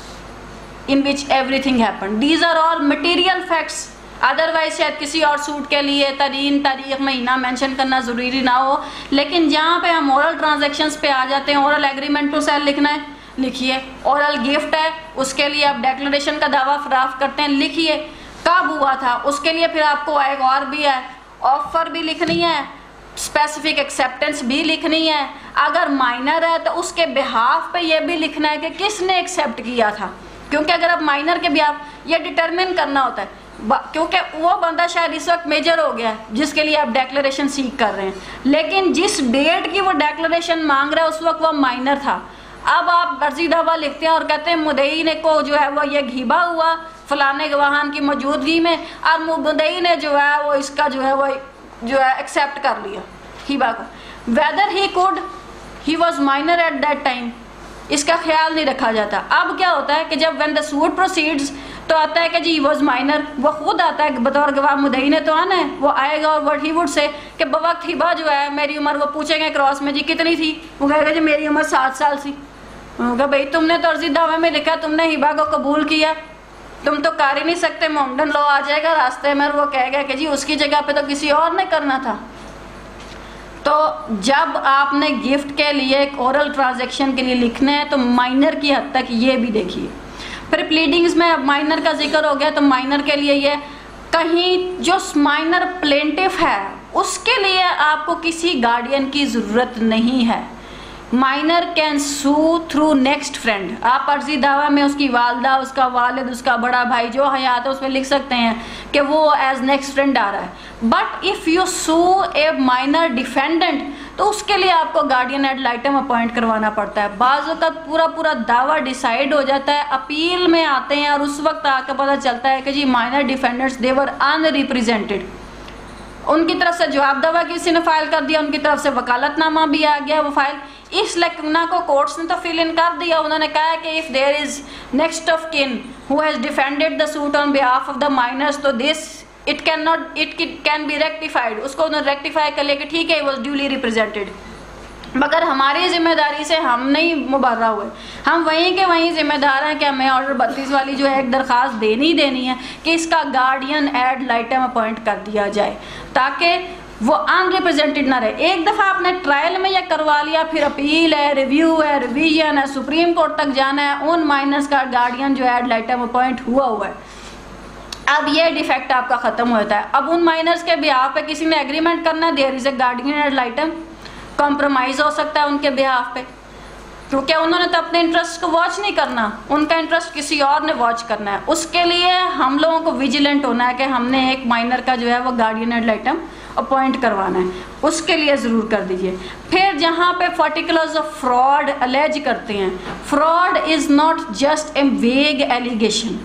in which everything happened. These are all material facts. Otherwise शायद किसी और सूट के लिए तरीन तारीख महीना मेंशन करना ज़रूरी ना हो, लेकिन जहाँ पे हम ओरल ट्रांजैक्शंस पे आ जाते हैं, ओरल एग्रीमेंट टू सेल लिखना है लिखिए, ओरल गिफ्ट है उसके लिए आप डेक्लेरेशन का दावा ड्राफ्ट करते हैं लिखिए, कब हुआ था उसके लिए फिर आपको एक और भी है, ऑफर भी लिखनी है, स्पेसिफिक एक्सेप्टेंस भी लिखनी है, अगर माइनर है तो उसके बिहाफ पे ये भी लिखना है कि किसने एक्सेप्ट किया था, क्योंकि अगर आप माइनर के बिहाफ ये डिटरमिन करना होता है, क्योंकि वो बंदा शायद इस वक्त मेजर हो गया है जिसके लिए आप डेक्लेरेशन सीख कर रहे हैं, लेकिन जिस डेट की वो डेक्लेरेशन मांग रहा है उस वक्त वो माइनर था। अब आप अर्जी दावा लिखते हैं और कहते हैं मुदई ने को जो है वो ये घीबा हुआ फलाने गवाहान की मौजूदगी में, और मुदई ने जो है वो इसका जो है वो जो है एक्सेप्ट कर लिया हिबा को, whether he could, he was minor at that time, इसका ख्याल नहीं रखा जाता। अब क्या होता है कि जब व्हेन द सूट प्रोसीड्स तो आता है कि जी ही वॉज माइनर, वो खुद आता है बतौर गवाह, मुदई ने तो आना है, वो आएगा और व्हाट ही वुड से कि बवक्त हिबा जो है मेरी उम्र, वो पूछेंगे क्रॉस में जी कितनी थी, वो कहेगा जी मेरी उम्र सात साल थी। होगा भाई तुमने तो अर्जी दावे में लिखा, तुमने हिबा को कबूल किया, तुम तो कर ही नहीं सकते, मोमडन लॉ आ जाएगा रास्ते में, वो कहेगा कि जी उसकी जगह पे तो किसी और ने करना था। तो जब आपने गिफ्ट के लिए एक ओरल ट्रांजैक्शन के लिए लिखना है तो माइनर की हद तक ये भी देखिए। फिर प्लीडिंग्स में अब माइनर का जिक्र हो गया तो माइनर के लिए ये कहीं जो माइनर प्लेंटिफ है उसके लिए आपको किसी गार्डियन की ज़रूरत नहीं है, minor can sue through next friend. आप अर्जी दावा में उसकी वालदा, उसका वालिद, उसका बड़ा भाई जो हयात है उसमें लिख सकते हैं कि वो एज नेक्स्ट फ्रेंड आ रहा है। But if you sue a minor defendant तो उसके लिए आपको गार्डियन एड लाइटम अपॉइंट करवाना पड़ता है। बाज़ वक़्त पूरा पूरा दावा डिसाइड हो जाता है, अपील में आते हैं और उस वक्त आकर पता चलता है कि जी minor defendants they were unrepresented, उनकी तरफ से जवाब दावा किसी ने फाइल कर दिया, उनकी तरफ से वकालतनामा भी आ गया वो फाइल, इस लकना को कोर्ट्स ने तो फिल इन कर दिया। उन्होंने कहा कि if there is next of kin who has defended the suit on behalf of the minors तो this it can not it can be rectified. उसको उन्होंने रेक्टिफाई कर लिया कि ठीक है, वॉज ड्यूली रिप्रेजेंटेड। मगर हमारी जिम्मेदारी से हम नहीं मुबर्रा हुए, हम वहीं के वहीं जिम्मेदार हैं कि हमें ऑर्डर बत्तीस वाली जो है एक दरख्वास्त देनी देनी है कि इसका गार्डियन एड लाइटम अपॉइंट कर दिया जाए ताकि वो अनरिप्रेजेंटेड ना रहे। एक दफ़ा आपने ट्रायल में यह करवा लिया, फिर अपील है, रिव्यू है, रिवीजन है, सुप्रीम कोर्ट तक जाना है, उन माइनर्स का गार्डियन जो एड लाइटम अपॉइंट हुआ हुआ है। अब ये डिफेक्ट आपका ख़त्म होता है। अब उन माइनर्स के बिहाफ पे किसी ने एग्रीमेंट करना है, there is a guardian ad litem, compromise हो सकता है उनके बिहाफ पे, क्योंकि उन्होंने तो अपने इंटरेस्ट को वॉच नहीं करना, उनका इंटरेस्ट किसी और ने वॉच करना है। उसके लिए हम लोगों को विजिलेंट होना है कि हमने एक माइनर का जो है वो गार्डियन एड लाइटम अपॉइंट करवाना है, उसके लिए ज़रूर कर दीजिए। फिर जहाँ पे पर्टिकुलर्स ऑफ फ्रॉड अलेज करते हैं, fraud is not just a vague allegation,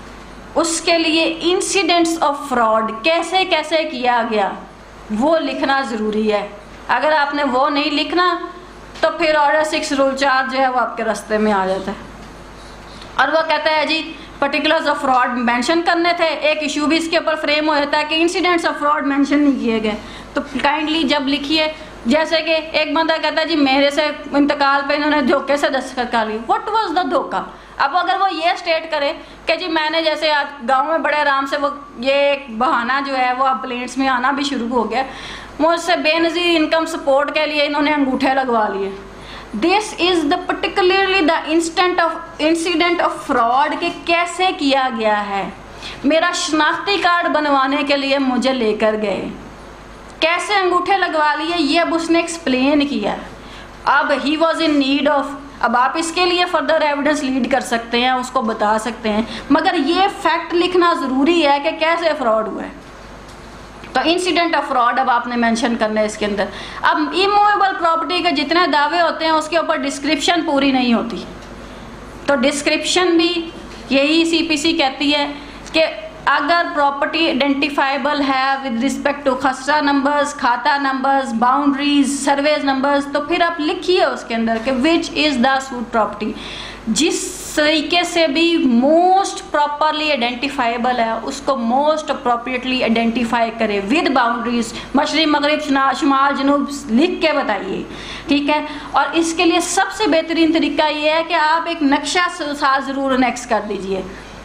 उसके लिए इंसिडेंट्स ऑफ फ्रॉड कैसे कैसे किया गया वो लिखना ज़रूरी है। अगर आपने वो नहीं लिखना तो फिर ऑर्डर सिक्स रूल चार जो है वो आपके रास्ते में आ जाता है और वो कहता है जी पर्टिकुलर्स ऑफ फ्रॉड मेंशन करने थे। एक इशू भी इसके ऊपर फ्रेम हो जाता है कि इंसिडेंट्स ऑफ फ्रॉड मेंशन नहीं किए गए, तो काइंडली जब लिखिए, जैसे कि एक बंदा कहता है जी मेरे से इंतकाल पे इन्होंने धोखे से दस्तखत कर ली, व्हाट वाज द धोखा। अब अगर वो ये स्टेट करे कि जी मैंने जैसे आज गांव में बड़े आराम से वो ये एक बहाना जो है वो अब प्लेंट्स में आना भी शुरू हो गया, मुझसे बेनज़ीर इनकम सपोर्ट के लिए इन्होंने अंगूठे लगवा लिए। This is the particularly the instant of incident of fraud के कैसे किया गया है। मेरा शनाख्ती कार्ड बनवाने के लिए मुझे लेकर गए, कैसे अंगूठे लगवा लिए ये अब उसने एक्सप्लेन किया। अब he was in need of, अब आप इसके लिए फर्दर एविडेंस लीड कर सकते हैं, उसको बता सकते हैं, मगर ये फैक्ट लिखना ज़रूरी है कि कैसे फ्रॉड हुआ है। तो इंसिडेंट ऑफ फ्रॉड अब आपने मेंशन करना है इसके अंदर। अब इमूवेबल प्रॉपर्टी के जितने दावे होते हैं उसके ऊपर डिस्क्रिप्शन पूरी नहीं होती, तो डिस्क्रिप्शन भी यही सीपीसी कहती है कि अगर प्रॉपर्टी आइडेंटिफाइबल है विद रिस्पेक्ट टू खसरा नंबर्स, खाता नंबर्स, बाउंड्रीज, सर्वेज नंबर्स, तो फिर आप लिखिए उसके अंदर कि which is the suit property. जिस तरीके से भी मोस्ट प्रॉपरली आइडेंटिफाइबल है उसको मोस्ट अप्रोप्रिएटली आइडेंटिफाई करें विद बाउंड्रीज, मशरिक मगरिब शुमाल जनूब लिख के बताइए, ठीक है। और इसके लिए सबसे बेहतरीन तरीका ये है कि आप एक नक्शा साथ ज़रूर नेक्स कर दीजिए,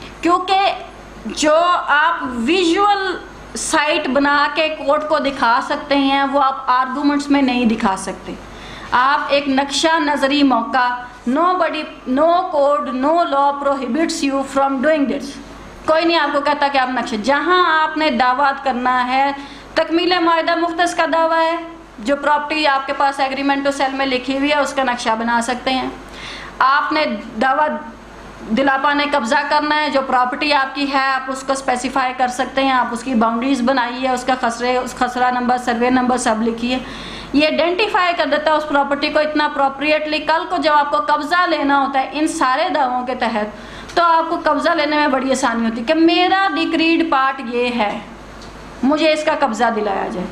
क्योंकि जो आप विजुअल साइट बना के कोर्ट को दिखा सकते हैं वो आप आर्गूमेंट्स में नहीं दिखा सकते। आप एक नक्शा नजरी मौका, nobody no code no law prohibits you from doing this, कोई नहीं आपको कहता कि आप नक्शा, जहां आपने दावात करना है, तकमील माहिदा मुख्तस का दावा है, जो प्रॉपर्टी आपके पास एग्रीमेंट टू सेल में लिखी हुई है उसका नक्शा बना सकते हैं। आपने दावा दिलापा ने कब्जा करना है, जो प्रॉपर्टी आपकी है आप उसको स्पेसिफाई कर सकते हैं, आप उसकी बाउंड्रीज बनाइए, उसका खसरे उस खसरा नंबर, सर्वे नंबर सब लिखिए। ये आइडेंटिफाई कर देता है उस प्रॉपर्टी को इतना अप्रोप्रिएटली। कल को जब आपको कब्जा लेना होता है इन सारे दावों के तहत, तो आपको कब्जा लेने में बड़ी आसानी होती है कि मेरा डिक्रीड पार्ट ये है, मुझे इसका कब्जा दिलाया जाए।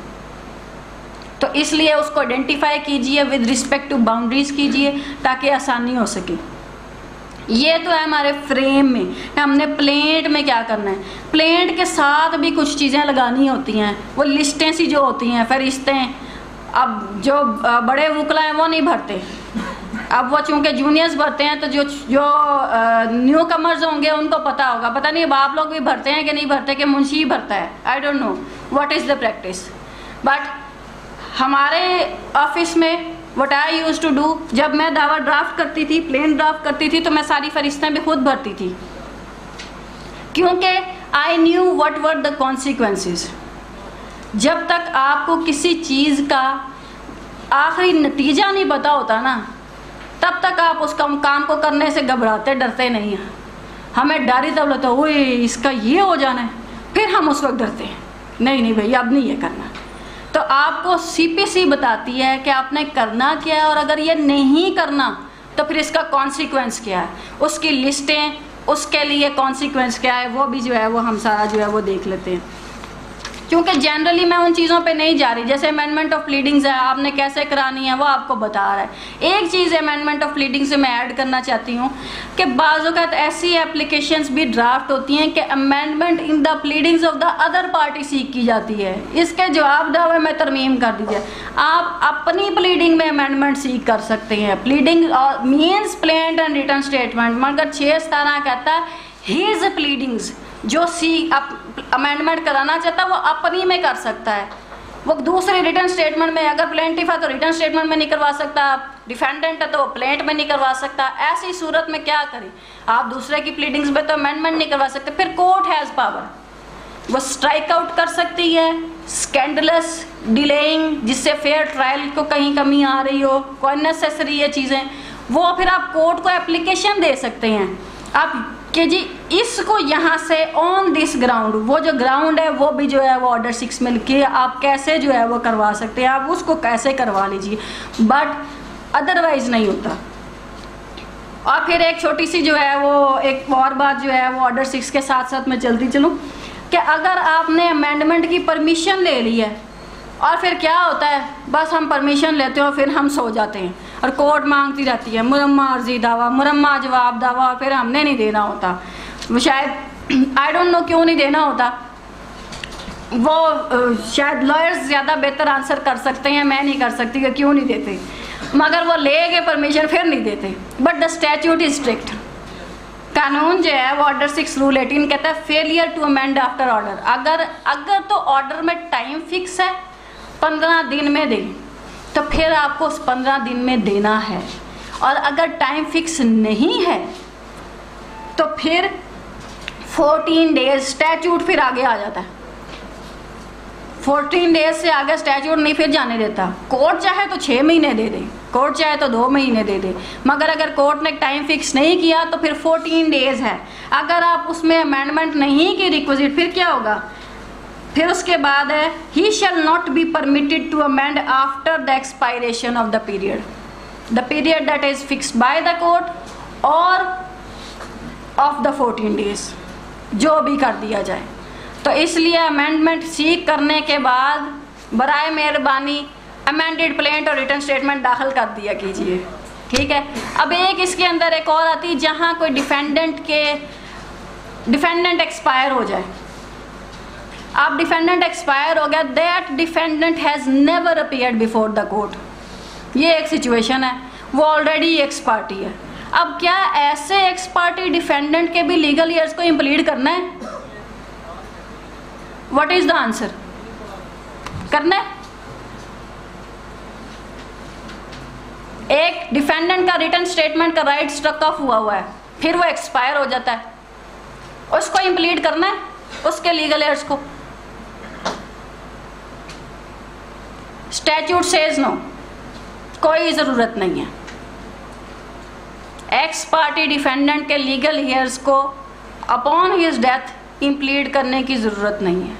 तो इसलिए उसको आइडेंटिफाई कीजिए, विद रिस्पेक्ट टू बाउंड्रीज कीजिए ताकि आसानी हो सके। ये तो है हमारे फ्रेम में। हमने प्लेंट में क्या करना है, प्लेंट के साथ भी कुछ चीज़ें लगानी होती हैं, वो लिस्टें सी जो होती हैं, फरिश्तें। अब जो बड़े वकला हैं वो नहीं भरते, अब वो चूँकि जूनियर्स भरते हैं, तो जो जो न्यू कमर्स होंगे उनको पता होगा। पता नहीं अब आप लोग भी भरते हैं कि नहीं भरते, कि मुंशी ही भरता है, I don't know what is the practice. But हमारे ऑफिस में what I use to do, जब मैं दावा ड्राफ्ट करती थी, प्लेन ड्राफ्ट करती थी, तो मैं सारी फरिश्तें भी खुद भरती थी, क्योंकि I knew what were the consequences. जब तक आपको किसी चीज़ का आखिरी नतीजा नहीं पता होता ना, तब तक आप उस काम काम को करने से घबराते डरते नहीं हैं। हमें डर ही तब लगता है ओए इसका ये हो जाना है, फिर हम उस वक्त डरते हैं, नहीं नहीं भैया अब नहीं ये करना। तो आपको सीपीसी बताती है कि आपने करना क्या है, और अगर ये नहीं करना तो फिर इसका कॉन्सिक्वेंस क्या है, उसकी लिस्टें, उसके लिए कॉन्सिक्वेंस क्या है, वो भी जो है वो हम सारा जो है वो देख लेते हैं। क्योंकि जनरली मैं उन चीज़ों पे नहीं जा रही, जैसे अमेंडमेंट ऑफ प्लीडिंग्स है, आपने कैसे करानी है वो आपको बता रहा है। एक चीज़ अमेंडमेंट ऑफ प्लीडिंग से मैं ऐड करना चाहती हूँ कि बाज़ औक़ात ऐसी एप्लीकेशंस भी ड्राफ्ट होती हैं कि amendment in the pleadings of the other party seek की जाती है, इसके जवाब दावे में तरमीम कर दीजिए। आप अपनी प्लीडिंग में अमेंडमेंट सीख कर सकते हैं। Pleading means plaint and written statement, मगर छः सताना कहता है हीज प्लीडिंग्स, जो सी अमेंडमेंट कराना चाहता है वो अपनी में कर सकता है, वो दूसरे रिटर्न स्टेटमेंट में, अगर प्लेंटिफ है तो रिटर्न स्टेटमेंट में नहीं करवा सकता, डिफेंडेंट है तो प्लेंट में नहीं करवा सकता। ऐसी सूरत में क्या करें, आप दूसरे की प्लीडिंग्स में तो अमेंडमेंट नहीं करवा सकते, फिर कोर्ट हैज़ पावर, वो स्ट्राइक आउट कर सकती है, स्कैंडलस डिलेइंग, जिससे फेयर ट्रायल को कहीं कमी आ रही हो, कोई नेसेसरी है चीज़ें, वो फिर आप कोर्ट को एप्लीकेशन दे सकते हैं आप कि जी इसको यहाँ से ऑन दिस ग्राउंड, वो जो ग्राउंड है वो भी जो है वो ऑर्डर सिक्स में लिखिए, आप कैसे जो है वो करवा सकते हैं, आप उसको कैसे करवा लीजिए, बट अदरवाइज नहीं होता। और फिर एक छोटी सी जो है वो एक और बात जो है वो ऑर्डर सिक्स के साथ साथ मैं जल्दी चलूँ कि अगर आपने अमेंडमेंट की परमिशन ले ली है और फिर क्या होता है, बस हम परमिशन लेते हो फिर हम सो जाते हैं और कोर्ट मांगती रहती है मुरम्मा अर्जी दावा, मुरम्मा जवाब दावा, और फिर हमने नहीं देना होता। वो शायद आई डोंट नो क्यों नहीं देना होता, वो शायद लॉयर्स ज़्यादा बेहतर आंसर कर सकते हैं, मैं नहीं कर सकती कि क्यों नहीं देते, मगर वो ले गए परमिशन फिर नहीं देते। But the statute is strict, कानून जो है वो ऑर्डर सिक्स रूल एटीन कहता है failure to amend after order, अगर अगर तो ऑर्डर में टाइम फिक्स है पंद्रह दिन में दें तो फिर आपको उस पंद्रह दिन में देना है, और अगर टाइम फिक्स नहीं है तो फिर फोर्टीन डेज स्टैट्यूट फिर आगे आ जाता है, फोर्टीन डेज से आगे स्टैट्यूट नहीं फिर जाने देता। कोर्ट चाहे तो छः महीने दे दे, कोर्ट चाहे तो दो महीने दे दे, मगर अगर कोर्ट ने टाइम फिक्स नहीं किया तो फिर फोर्टीन डेज है। अगर आप उसमें अमेंडमेंट नहीं की रिक्विजिट, फिर क्या होगा, फिर उसके बाद है he shall not be permitted to amend after the expiration of the period, the period that is fixed by the court और ऑफ द फोर्टीन डेज, जो भी कर दिया जाए। तो इसलिए अमेंडमेंट सीख करने के बाद बराए मेहरबानी अमेंडेड प्लेंट और रिटर्न स्टेटमेंट दाखिल कर दिया कीजिए, ठीक है। अब एक इसके अंदर एक और आती है, जहाँ कोई डिफेंडेंट के डिफेंडेंट एक्सपायर हो जाए, आप डिफेंडेंट एक्सपायर हो गया, that defendant has never appeared before the court, ये एक सिचुएशन है, वो ऑलरेडी एक्स पार्टी है। अब क्या ऐसे एक्स पार्टी डिफेंडेंट के भी लीगल ईयर्स को इम्प्लीड करना है? What is the answer? करना है। एक डिफेंडेंट का रिटर्न स्टेटमेंट का राइट स्ट्रक ऑफ हुआ हुआ है, फिर वो एक्सपायर हो जाता है, उसको इम्प्लीड करना है उसके लीगल ईयर्स को? स्टैट्यूट सेज नो, कोई ज़रूरत नहीं है। एक्स पार्टी डिफेंडेंट के लीगल ईयर्स को अपॉन हिज डेथ इम्प्लीड करने की ज़रूरत नहीं है।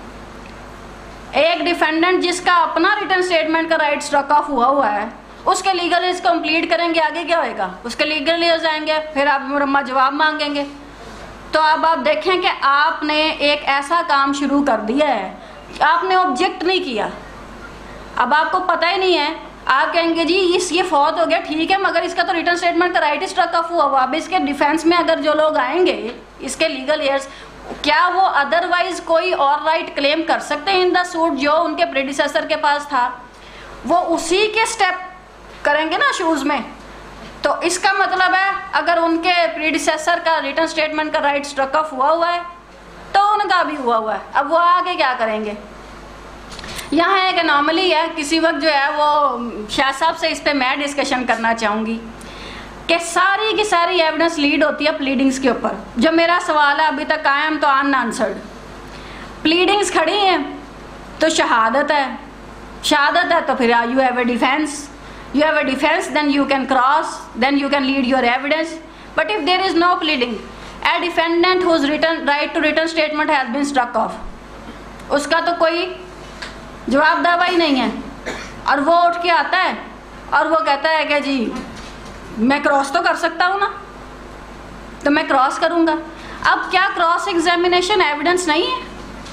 एक डिफेंडेंट जिसका अपना रिटर्न स्टेटमेंट का राइट स्ट्रक ऑफ हुआ हुआ है, उसके लीगल ईयर्स को इम्प्लीड करेंगे, आगे क्या होएगा, उसके लीगल ईयर्स आएंगे, फिर आप मुरम्मा जवाब मांगेंगे। तो अब आप देखें कि आपने एक ऐसा काम शुरू कर दिया है, आपने ऑब्जेक्ट नहीं किया, अब आपको पता ही नहीं है, आप कहेंगे जी इस ये फौत हो गया, ठीक है, मगर इसका तो रिटर्न स्टेटमेंट का राइट स्ट्रक ऑफ हुआ हुआ। अब इसके डिफेंस में अगर जो लोग आएंगे, इसके लीगल ईयर्स, क्या वो अदरवाइज कोई और राइट क्लेम कर सकते हैं इन द सूट जो उनके प्रेडिसेसर के पास था? वो उसी के स्टेप करेंगे ना शूज़ में। तो इसका मतलब है अगर उनके प्रेडिसेसर का रिटर्न स्टेटमेंट का राइट स्ट्रक ऑफ हुआ हुआ है तो उनका भी हुआ हुआ है, अब वो आगे क्या करेंगे? यहाँ एक अनॉमली है, किसी वक्त जो है वो शाह साहब से इस पर मैं डिस्कशन करना चाहूँगी कि सारी की सारी एविडेंस लीड होती है प्लीडिंग्स के ऊपर। जो मेरा सवाल है अभी तक कायम तो अनआंसर्ड, प्लीडिंग्स खड़ी हैं तो शहादत है, शहादत है तो फिर you have a defence, you have a defense, then you can cross, then you can lead your evidence. But if there is no pleading, a defendant whose written right to written statement has been struck off, उसका तो कोई जवाब दावा ही नहीं है, और वो उठ के आता है और वो कहता है कि जी मैं क्रॉस तो कर सकता हूँ ना, तो मैं क्रॉस करूँगा। अब क्या क्रॉस एग्जामिनेशन एविडेंस नहीं है?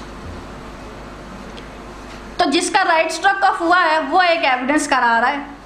तो जिसका राइट स्ट्रक ऑफ हुआ है वो एक एविडेंस करा रहा है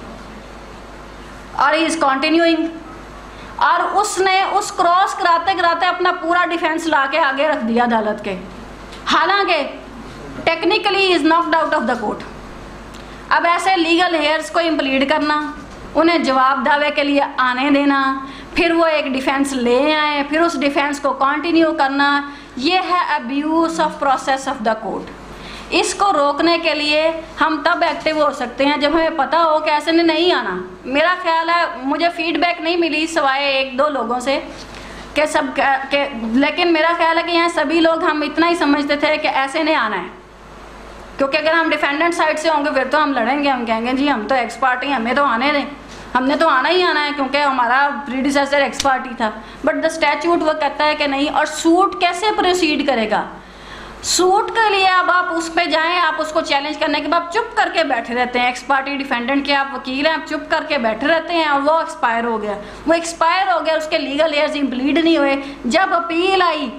और ही इज कंटिन्यूइंग, और उसने उस क्रॉस कराते कराते अपना पूरा डिफेंस ला के आगे रख दिया अदालत के, हालांकि technically is knocked out of the court. अब ऐसे लीगल हेयर्स को इम्प्लीड करना, उन्हें जवाब दावे के लिए आने देना, फिर वो एक डिफेंस ले आए, फिर उस डिफेंस को कंटिन्यू करना, ये है abuse of process of the court. इसको रोकने के लिए हम तब एक्टिव हो सकते हैं जब हमें पता हो कि ऐसे नहीं आना। मेरा ख्याल है, मुझे फीडबैक नहीं मिली सिवाय एक दो लोगों से कि सब के, लेकिन मेरा ख्याल है कि यहाँ सभी लोग हम इतना ही समझते थे कि ऐसे नहीं आना है, क्योंकि अगर हम डिफेंडेंट साइड से होंगे फिर तो हम लड़ेंगे, हम कहेंगे जी हम तो एक्सपर्ट ही, हमें तो आने दें, हमने तो आना ही आना है क्योंकि हमारा प्रीडिसेसर एक्सपर्ट ही था। बट द स्टैट्यूट वो कहता है कि नहीं। और सूट कैसे प्रोसीड करेगा? सूट के लिए अब आप उस पे जाएं, आप उसको चैलेंज करने के बाद चुप करके बैठे रहते हैं। एक्सपर्टी डिफेंडेंट के आप वकील हैं, आप चुप करके बैठे रहते हैं और वो एक्सपायर हो गया, वो एक्सपायर हो गया, उसके लीगल एयर्स इम्प्लीड नहीं हुए। जब अपील आई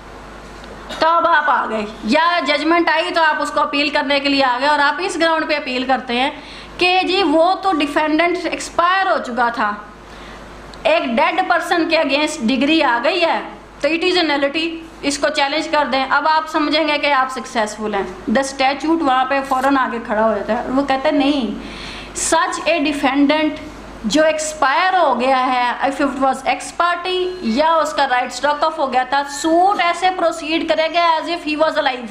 तो अब आप आ गए, या जजमेंट आई तो आप उसको अपील करने के लिए आ गए, और आप इस ग्राउंड पे अपील करते हैं कि जी वो तो डिफेंडेंट एक्सपायर हो चुका था, एक डेड पर्सन के अगेंस्ट डिग्री आ गई है, तो इट इज़ ए नलिटी, इसको चैलेंज कर दें। अब आप समझेंगे कि आप सक्सेसफुल हैं। द स्टैट्यूट वहाँ पे फ़ौरन आगे खड़ा हो जाता है और वो कहता है नहीं, सच ए डिफेंडेंट जो एक्सपायर हो गया है, if it was ex parte या उसका राइट स्ट्रक ऑफ हो गया था, सूट ऐसे प्रोसीड करेगा as if he was alive,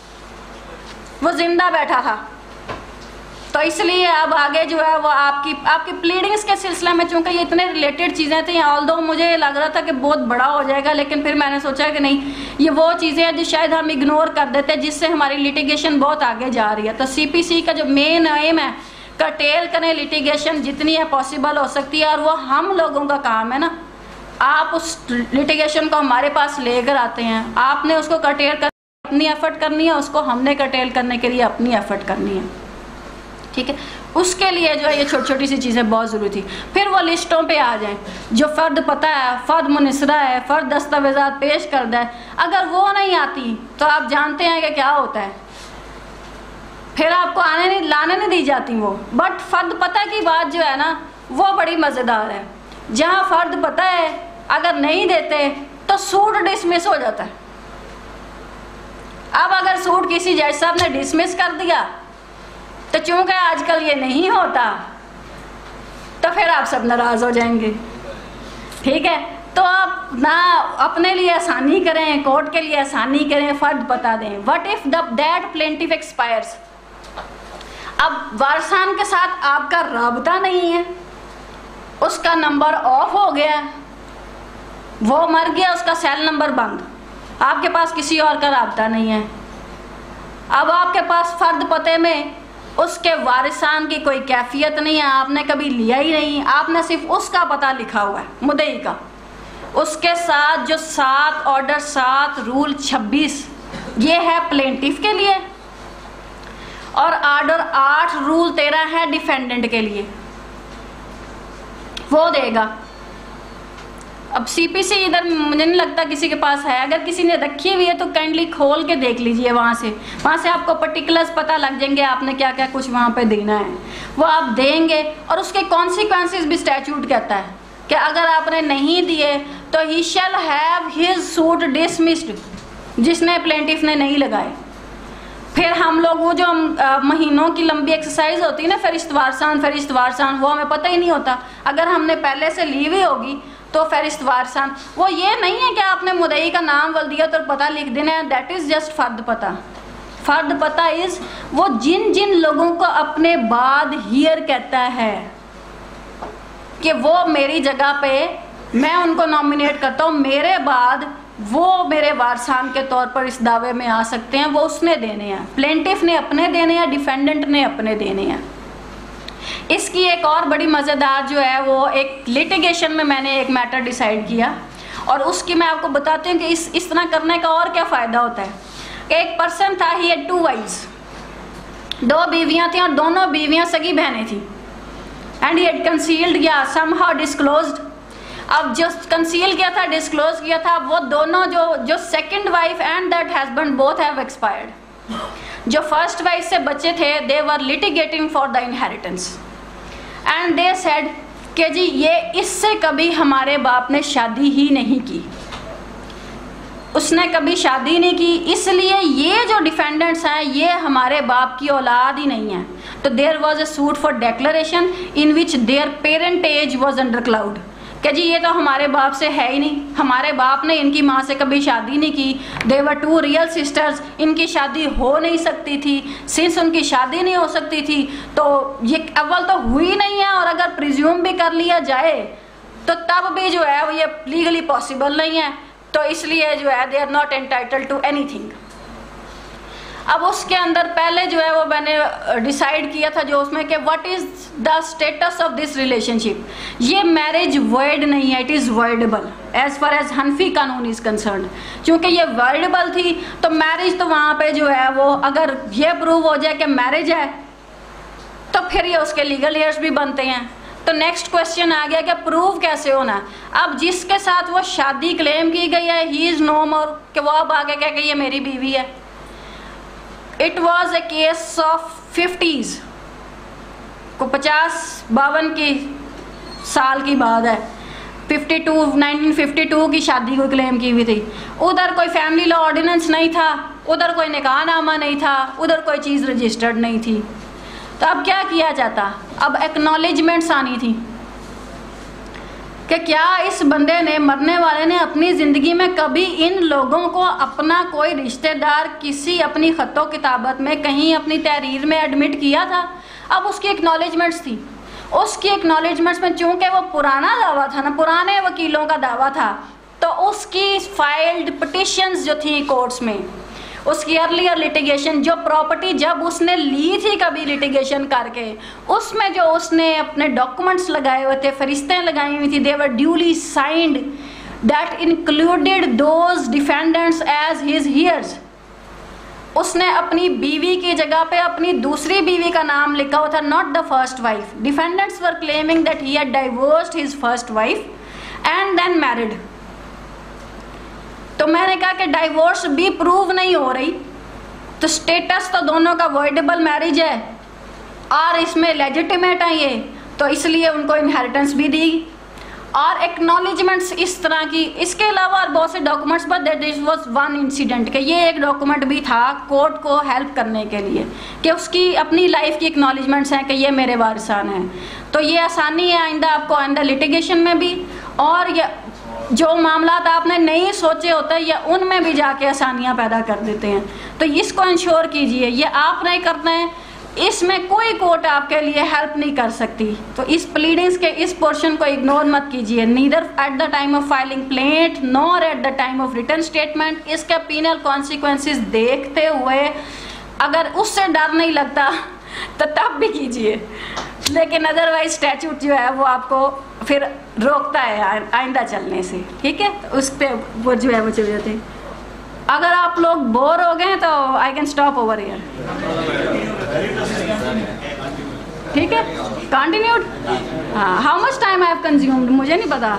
वो जिंदा बैठा था। तो इसलिए अब आगे जो है वो आपकी आपकी प्लीडिंग्स के सिलसिले में, चूंकि ये इतने रिलेटेड चीज़ें थी, ऑल्दो मुझे लग रहा था कि बहुत बड़ा हो जाएगा, लेकिन फिर मैंने सोचा कि नहीं, ये वो चीज़ें हैं जो शायद हम इग्नोर कर देते हैं, जिससे हमारी लिटिगेशन बहुत आगे जा रही है। तो सीपीसी का जो मेन एम है, कर्टेल करें लिटिगेशन जितनी है पॉसिबल हो सकती है, और वो हम लोगों का काम है ना। आप उस लिटिगेशन को हमारे पास लेकर आते हैं, आपने उसको कर्टेल कर अपनी एफर्ट करनी है, उसको हमने कर्टेल करने के लिए अपनी एफर्ट करनी है, ठीक है। उसके लिए जो है ये छोटी छोटी सी चीज़ें बहुत ज़रूरी थी। फिर वो लिस्टों पे आ जाएं, जो फ़र्द पता है, फ़र्द मुनिसरा है, फ़र्द दस्तावेज़ात पेश कर दे, अगर वो नहीं आती तो आप जानते हैं कि क्या होता है, फिर आपको आने नहीं लाने नहीं दी जाती वो। बट फ़र्द पता की बात जो है ना, वो बड़ी मज़ेदार है। जहाँ फ़र्द पता है अगर नहीं देते तो सूट डिसमिस हो जाता है। अब अगर सूट किसी जज साहब ने डिसमिस कर दिया तो चूंकि आजकल ये नहीं होता, तो फिर आप सब नाराज हो जाएंगे, ठीक है। तो आप ना अपने लिए आसानी करें, कोर्ट के लिए आसानी करें, फर्द बता दें। What if the that plaintiff expires, अब वारसान के साथ आपका राबता नहीं है, उसका नंबर ऑफ हो गया, वो मर गया, उसका सेल नंबर बंद, आपके पास किसी और का राबता नहीं है। अब आपके पास फर्द पते में उसके वारिसान की कोई कैफियत नहीं है, आपने कभी लिया ही नहीं, आपने सिर्फ उसका पता लिखा हुआ है, मुद्दई का। उसके साथ जो सात ऑर्डर सात रूल छब्बीस ये है प्लेंटिफ के लिए, और ऑर्डर आठ रूल तेरह है डिफेंडेंट के लिए, वो देगा। अब सीपीसी इधर मुझे नहीं लगता किसी के पास है, अगर किसी ने रखी हुई है तो काइंडली खोल के देख लीजिए, वहाँ से वहाँ से आपको पर्टिकुलर्स पता लग जाएंगे, आपने क्या क्या कुछ वहाँ पे देना है, वो आप देंगे। और उसके कॉन्सिक्वेंसेस भी स्टैट्यूट कहता है कि अगर आपने नहीं दिए तो he shall have his suit dismissed, जिसने प्लेंटिफ ने नहीं लगाए। फिर हम लोग वो जो आ, महीनों की लंबी एक्सरसाइज होती है ना, फरिश्त वारसान फरिश्त वारसान, वो हमें पता ही नहीं होता। अगर हमने पहले से ली हुई होगी तो फरिश्त वारसान, वो ये नहीं है कि आपने मुद्दई का नाम वल दिया तो पता लिख देना है, दैट इज़ जस्ट फर्द पता। फर्द पता इज़ वो जिन जिन लोगों को अपने बाद हियर कहता है कि वो मेरी जगह पे मैं उनको नॉमिनेट करता हूँ, मेरे बाद वो मेरे वारसान के तौर पर इस दावे में आ सकते हैं, वो उसने देने हैं। प्लेंटिफ ने अपने देने हैं, डिफेंडेंट ने अपने देने हैं। इसकी एक और बड़ी मज़ेदार जो है वो एक लिटिगेशन में मैंने एक मैटर डिसाइड किया, और उसकी मैं आपको बताती हूँ कि इस इस तरह करने का और क्या फ़ायदा होता है। कि एक पर्सन था, ही हैड टू वाइफ्स, दो बीवियाँ थीं और दोनों बीवियाँ सगी बहनें थीं, एंड ही हैड कंसील्ड या समहाउ डिस्क्लोज्ड। अब जो कंसील किया था, डिस्क्लोज किया था, वो दोनों जो जो second wife and that husband both have expired. जो फर्स्ट वाइफ से बच्चे थे, they were litigating for the inheritance, and they said कि जी ये इससे कभी हमारे बाप ने शादी ही नहीं की, उसने कभी शादी नहीं की, इसलिए ये जो डिफेंडेंट्स हैं ये हमारे बाप की औलाद ही नहीं है। तो there was a suit for declaration in which their parentage was under cloud, कि जी ये तो हमारे बाप से है ही नहीं, हमारे बाप ने इनकी माँ से कभी शादी नहीं की, they were two real sisters, इनकी शादी हो नहीं सकती थी, सिंस उनकी शादी नहीं हो सकती थी तो ये अव्वल तो हुई नहीं है, और अगर प्रिज्यूम भी कर लिया जाए तो तब भी जो है वो ये लीगली पॉसिबल नहीं है, तो इसलिए जो है they are not entitled to anything. अब उसके अंदर पहले जो है वो मैंने डिसाइड किया था जो उसमें कि what is the status of this relationship. ये मैरिज वर्ड नहीं है, it is voidable as far as Hanafi कानून इज़ कंसर्न। क्योंकि ये वर्डेबल थी तो मैरिज तो वहाँ पे जो है वो अगर ये प्रूव हो जाए कि मैरिज है तो फिर ये उसके लीगल हेयर्स भी बनते हैं। तो नेक्स्ट क्वेश्चन आ गया कि प्रूव कैसे होना। अब जिसके साथ वो शादी क्लेम की गई है, ही इज़ नो मोर, कि वो अब आगे कह के ये मेरी बीवी है। It was a case of fifties को पचास बावन की साल की बात है, fifty two nineteen fifty two की शादी को क्लेम की हुई थी। उधर कोई फैमिली लॉ ऑर्डिनेंस नहीं था, उधर कोई निकाहनामा नहीं था, उधर कोई चीज़ रजिस्टर्ड नहीं थी। तो अब क्या किया जाता, अब एक्नॉलेजमेंट्स आनी थी कि क्या इस बंदे ने, मरने वाले ने अपनी ज़िंदगी में कभी इन लोगों को अपना कोई रिश्तेदार किसी अपनी ख़तो किताबत में कहीं अपनी तहरीर में एडमिट किया था। अब उसकी एक्नॉलेजमेंट्स थी, उसकी एक्नॉलेजमेंट्स में चूँकि वो पुराना दावा था ना, पुराने वकीलों का दावा था, तो उसकी फाइल्ड पिटिशंस जो थी कोर्ट्स में, उसकी अर्लियर लिटिगेशन, जो प्रॉपर्टी जब उसने ली थी कभी लिटिगेशन करके, उसमें जो उसने अपने डॉक्यूमेंट्स लगाए हुए थे, फरिश्तें लगाई हुई थी, they were duly signed that included those defendants as his heirs. उसने अपनी बीवी की जगह पे अपनी दूसरी बीवी का नाम लिखा हुआ था, not the first wife. Defendants were claiming that he had divorced his first wife and then married. तो मैंने कहा कि डाइवोर्स भी प्रूव नहीं हो रही, तो स्टेटस तो दोनों का वर्डेबल मैरिज है और इसमें लेजिटिमेट है ये, तो इसलिए उनको इनहेरिटेंस भी दी और एक्नॉलेजमेंट्स इस तरह की। इसके अलावा और बहुत से documents, but that this was one incident कि ये एक डॉक्यूमेंट भी था कोर्ट को हेल्प करने के लिए कि उसकी अपनी लाइफ की एक्नॉलेजमेंट्स हैं कि ये मेरे वारिसान हैं। तो ये आसानी है आइंदा आपको, आइंदा लिटिगेशन में भी, और ये जो मामलात आपने नहीं सोचे होते या उनमें भी जाके आसानियां पैदा कर देते हैं। तो इसको इंश्योर कीजिए, ये आप नहीं करते हैं, इसमें कोई कोर्ट आपके लिए हेल्प नहीं कर सकती। तो इस प्लीडिंग्स के इस पोर्शन को इग्नोर मत कीजिए, neither at the time of filing plaint nor at the time of written statement. इसके पीनल कॉन्सिक्वेंसेस देखते हुए अगर उससे डर नहीं लगता तो तब भी कीजिए, लेकिन अदरवाइज स्टैच्यूट जो है वो आपको फिर रोकता है आइंदा चलने से, ठीक है। तो उस पर वो जो है वो चले जाते हैं। अगर आप लोग बोर हो गए तो I can stop over here, ठीक है। कंटिन्यूड, हाँ। How much time I have consumed मुझे नहीं पता,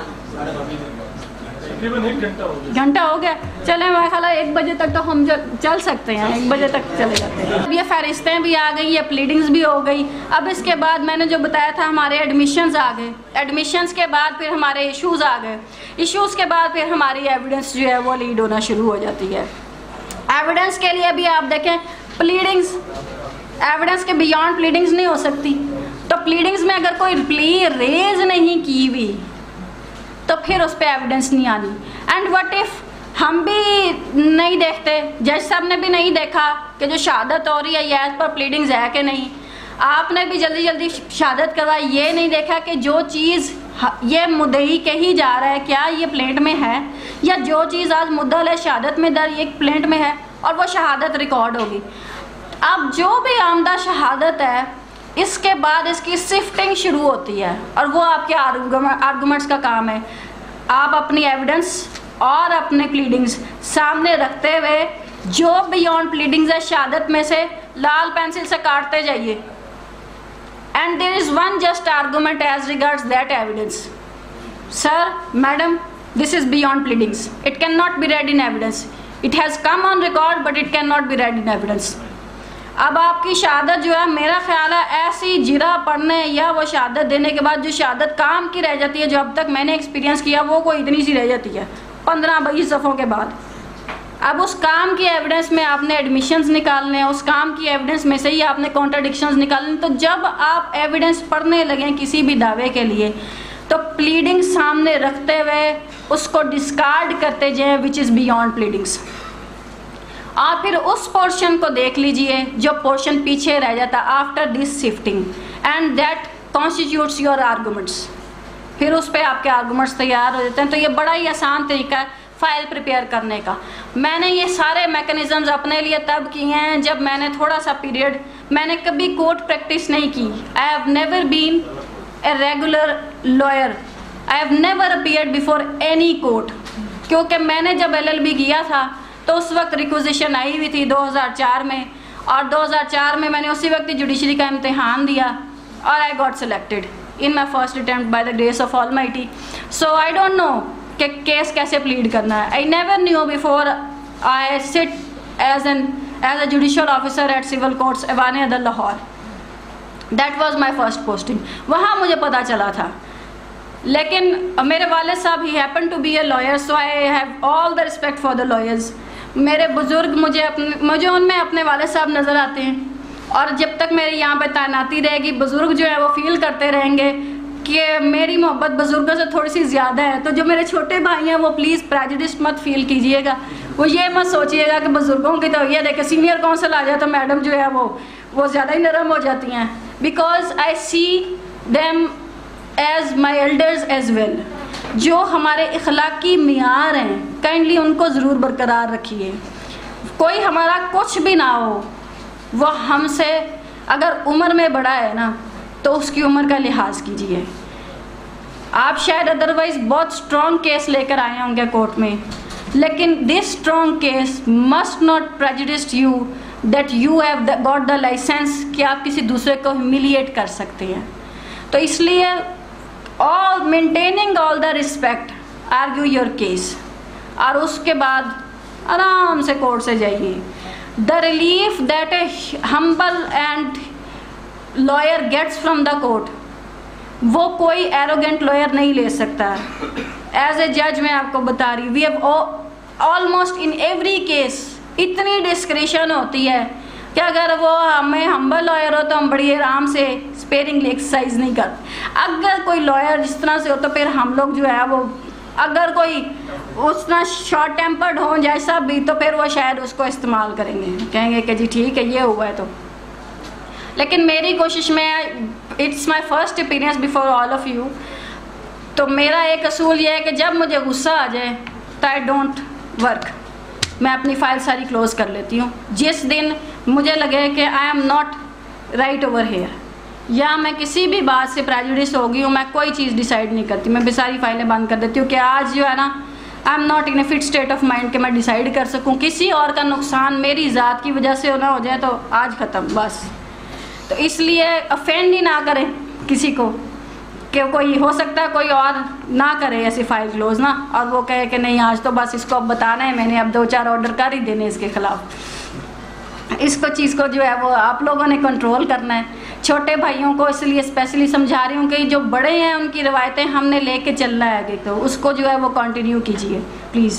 घंटा हो गया। चले मेरा ख्याल है एक बजे तक तो हम चल सकते हैं, एक बजे तक चले जाते हैं। अब ये फहरिस्तें भी आ गई, ये प्लीडिंग्स भी हो गई। अब इसके बाद मैंने जो बताया था हमारे एडमिशन्स आ गए, एडमिशन्स के बाद फिर हमारे इश्यूज़ आ गए, इश्यूज़ के बाद फिर हमारी एविडेंस जो है वो लीड होना शुरू हो जाती है। एविडेंस के लिए भी आप देखें, प्लीडिंग्स एविडेंस के बियॉन्ड प्लीडिंग्स नहीं हो सकती। तो प्लीडिंग्स में अगर कोई प्ली रेज नहीं की हुई तो फिर उस पर एविडेंस नहीं आनी। एंड व्हाट इफ़ हम भी नहीं देखते, जज साहब ने भी नहीं देखा कि जो शहादत हो रही है ये एज पर प्लीडिंग्स है कि नहीं, आपने भी जल्दी जल्दी शहादत करवाई, ये नहीं देखा कि जो चीज़ ये मुद्दई के ही जा रहा है क्या ये प्लेंट में है, या जो चीज़ आज मुद्दल है शहादत में दर ये प्लेंट में है और वो शहादत रिकॉर्ड होगी। अब जो भी आमदा शहादत है इसके बाद इसकी सिफ्टिंग शुरू होती है और वो आपके आर्गूमेंट्स का काम है। आप अपनी एविडेंस और अपने प्लीडिंग्स सामने रखते हुए जो बियॉन्ड प्लीडिंग्स है शहादत में से लाल पेंसिल से काटते जाइए। And there is one just argument as regards that evidence. Sir, madam, this is beyond pleadings, it can not be read in evidence, it has come on record but it can not be read in evidence. अब आपकी शहादत जो है, मेरा ख्याल है ऐसी जिरा पढ़ने या वो शहादत देने के बाद जो शहादत काम की रह जाती है, जो अब तक मैंने एक्सपीरियंस किया, वो कोई इतनी सी रह जाती है पंद्रह बीस दफ़ों के बाद। अब उस काम की एविडेंस में आपने एडमिशंस निकालने हैं, उस काम की एविडेंस में से ही आपने कॉन्ट्राडिक्शंस निकालने। तो जब आप एविडेंस पढ़ने लगें किसी भी दावे के लिए, तो प्लीडिंग सामने रखते हुए उसको डिस्कार्ड करते जाएं विच इज़ बियॉन्ड प्लीडिंग्स। और फिर उस पोर्शन को देख लीजिए जो पोर्शन पीछे रह जाता after this shifting, and that constitutes your arguments. फिर उस पर आपके आर्गूमेंट्स तैयार हो जाते हैं। तो ये बड़ा ही आसान तरीका है फाइल प्रिपेयर करने का। मैंने ये सारे मैकेनिज़म्स अपने लिए तब किए हैं जब मैंने थोड़ा सा पीरियड, मैंने कभी कोर्ट प्रैक्टिस नहीं की। I have never been a regular lawyer, I have never appeared before any court, क्योंकि मैंने जब एल एल बी किया था तो उस वक्त रिक्विजिशन आई हुई थी दो हज़ार चार में, और दो हज़ार चार में मैंने उसी वक्त जुडिशरी का इम्तिहान दिया और I got selected in my first attempt by the grace of Almighty. So I don't know कि केस कैसे प्लीड करना है। I never knew before I sit as an as a judicial officer at civil courts Aiwan Adl Lahore. That was my first posting. वहाँ मुझे पता चला था। लेकिन मेरे वालिद साहब he happen to be a lawyer, so I have all the respect for the lawyers. मेरे बुज़ुर्ग मुझे अपने मुझे उनमें अपने वालिद साहब नज़र आते हैं, और जब तक मेरी यहाँ पे तैनाती रहेगी बुज़ुर्ग जो है वो फील करते रहेंगे कि मेरी मोहब्बत बुज़ुर्गों से थोड़ी सी ज़्यादा है। तो जो मेरे छोटे भाई हैं वो प्लीज़ प्रेजुडिस मत फील कीजिएगा, वो ये मत सोचिएगा कि बुज़ुर्गों की तो ये देखे सीनियर काउंसिल आ जाए तो मैडम जो है वो वो ज़्यादा ही नरम हो जाती हैं। Because I see them as my elders as well. जो हमारे इखलाकी मियार हैं काइंडली उनको ज़रूर बरकरार रखिए। कोई हमारा कुछ भी ना हो, वो हमसे अगर उम्र में बड़ा है ना तो उसकी उम्र का लिहाज कीजिए। आप शायद अदरवाइज़ बहुत स्ट्रॉन्ग केस लेकर आए होंगे कोर्ट में, लेकिन this strong case must not prejudice you that you have got the licence कि आप किसी दूसरे को ह्यूमिलिएट कर सकते हैं। तो इसलिए all maintaining all the respect argue your case, और उसके बाद आराम से कोर्ट से जाइए। The relief that a humble and lawyer gets from the court, वो कोई एरोगेंट लॉयर नहीं ले सकता। एज ए जज मैं आपको बता रही, we have almost in every case इतनी डिस्क्रिशन होती है कि अगर वो हमें हम्बल लॉयर हो तो हम बड़ी आराम से स्पेरिंगली एक्सरसाइज नहीं करते। अगर कोई लॉयर जिस तरह से हो तो फिर हम लोग जो है वो, अगर कोई उस तरह शॉर्ट टेम्पर्ड हो जैसा भी, तो फिर वो शायद उसको इस्तेमाल करेंगे, कहेंगे कि जी ठीक है ये हुआ है। तो लेकिन मेरी कोशिश में, it's my first experience before all of you, तो मेरा एक असूल ये है कि जब मुझे गुस्सा आ जाए तो आई डोंट वर्क, मैं अपनी फ़ाइल सारी क्लोज़ कर लेती हूँ। जिस दिन मुझे लगे कि I am not right over here, या मैं किसी भी बात से प्रेजुडिस हो गई हूँ, मैं कोई चीज़ डिसाइड नहीं करती, मैं भी सारी फाइलें बंद कर देती हूँ कि आज जो है ना I am not in a fit state of mind कि मैं डिसाइड कर सकूँ। किसी और का नुकसान मेरी ज़ात की वजह से ना हो जाए तो आज ख़त्म बस। तो इसलिए अफेंड ही ना करें किसी को, कि कोई हो सकता है कोई और ना करे ऐसी फाइल क्लोज ना, और वो कहे कि नहीं आज तो बस इसको अब बताना है मैंने, अब दो चार ऑर्डर कर ही देने इसके ख़िलाफ़। इसको चीज़ को जो है वो आप लोगों ने कंट्रोल करना है। छोटे भाइयों को इसलिए स्पेशली समझा रही हूँ कि जो बड़े हैं उनकी रवायतें हमने लेके चलना है आगे, तो उसको जो है वो कंटिन्यू कीजिए प्लीज़।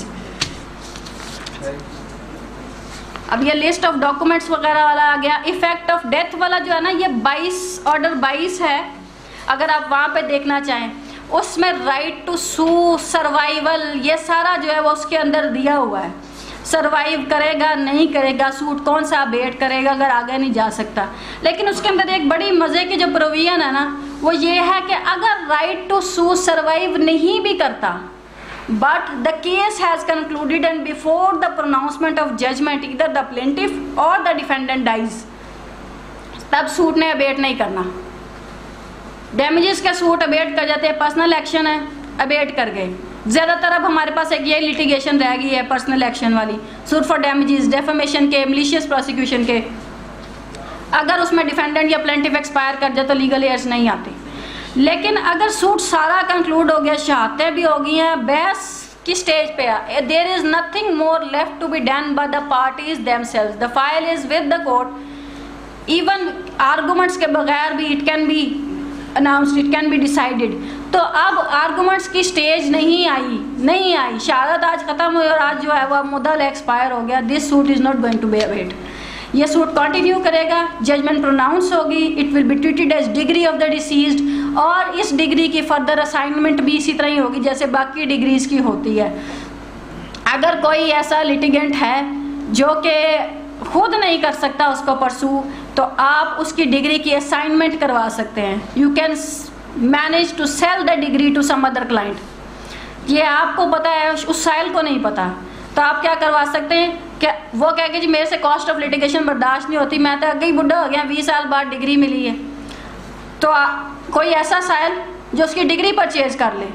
अब ये लिस्ट ऑफ डॉक्यूमेंट्स वगैरह वाला आ गया। इफेक्ट ऑफ डेथ वाला जो है ना, ये बाईस ऑर्डर बाईस है, अगर आप वहाँ पे देखना चाहें उसमें राइट टू सू, सर्वाइवल, ये सारा जो है वो उसके अंदर दिया हुआ है। सर्वाइव करेगा नहीं करेगा, सूट कौन सा अबेट करेगा अगर आगे नहीं जा सकता। लेकिन उसके अंदर एक बड़ी मज़े की जो प्रोविजन है ना, वो ये है कि अगर राइट टू सू सर्वाइव नहीं भी करता, but the case has concluded and before the pronouncement of judgment either the plaintiff और द डिफेंडेंट डाइज, तब सूट ने अबेट नहीं करना। डैमेजेस का सूट अबेट कर जाते हैं, पर्सनल एक्शन है अबेट कर गए। ज़्यादातर अब हमारे पास एक ये लिटिगेशन रह गई है पर्सनल एक्शन वाली, सूट फॉर डैमेजेस, डेफेमेशन के, मलिशियस प्रोसिक्यूशन के। अगर उसमें डिफेंडेंट या प्लेंटिफ एक्सपायर कर जाए तो लीगल एयर्स नहीं आते। लेकिन अगर सूट सारा कंक्लूड हो गया, शहादतें भी हो गई हैं, बहस की स्टेज पे है, there is nothing more left to be done by the parties themselves, the file is with the court, even arguments के बगैर भी it can be announced, it can be decided. तो अब आर्गूमेंट्स की स्टेज नहीं आई नहीं आई शहादत आज ख़त्म हुई और आज जो है वह मुद्दल एक्सपायर हो गया। This suit is not going to be abate. ये सूट कंटिन्यू करेगा, जजमेंट प्रोनाउंस होगी, it will be treated as decree of the deceased, और इस डिग्री की फर्दर असाइनमेंट भी इसी तरह ही होगी जैसे बाकी डिग्रीज की होती है। अगर कोई ऐसा लिटिगेंट है जो कि खुद नहीं कर सकता उसको परसू, तो आप उसकी डिग्री की असाइनमेंट करवा सकते हैं। You can manage to sell the decree to some other client. ये आपको पता है, उस साइल को नहीं पता, तो आप क्या करवा सकते हैं कि वो कह के जी मेरे से कॉस्ट ऑफ लिटिगेशन बर्दाश्त नहीं होती, मैं तो अगे ही बुढ़ा हो गया, बीस साल बाद डिग्री मिली है, तो आ, कोई ऐसा साइल जो उसकी डिग्री परचेज कर ले,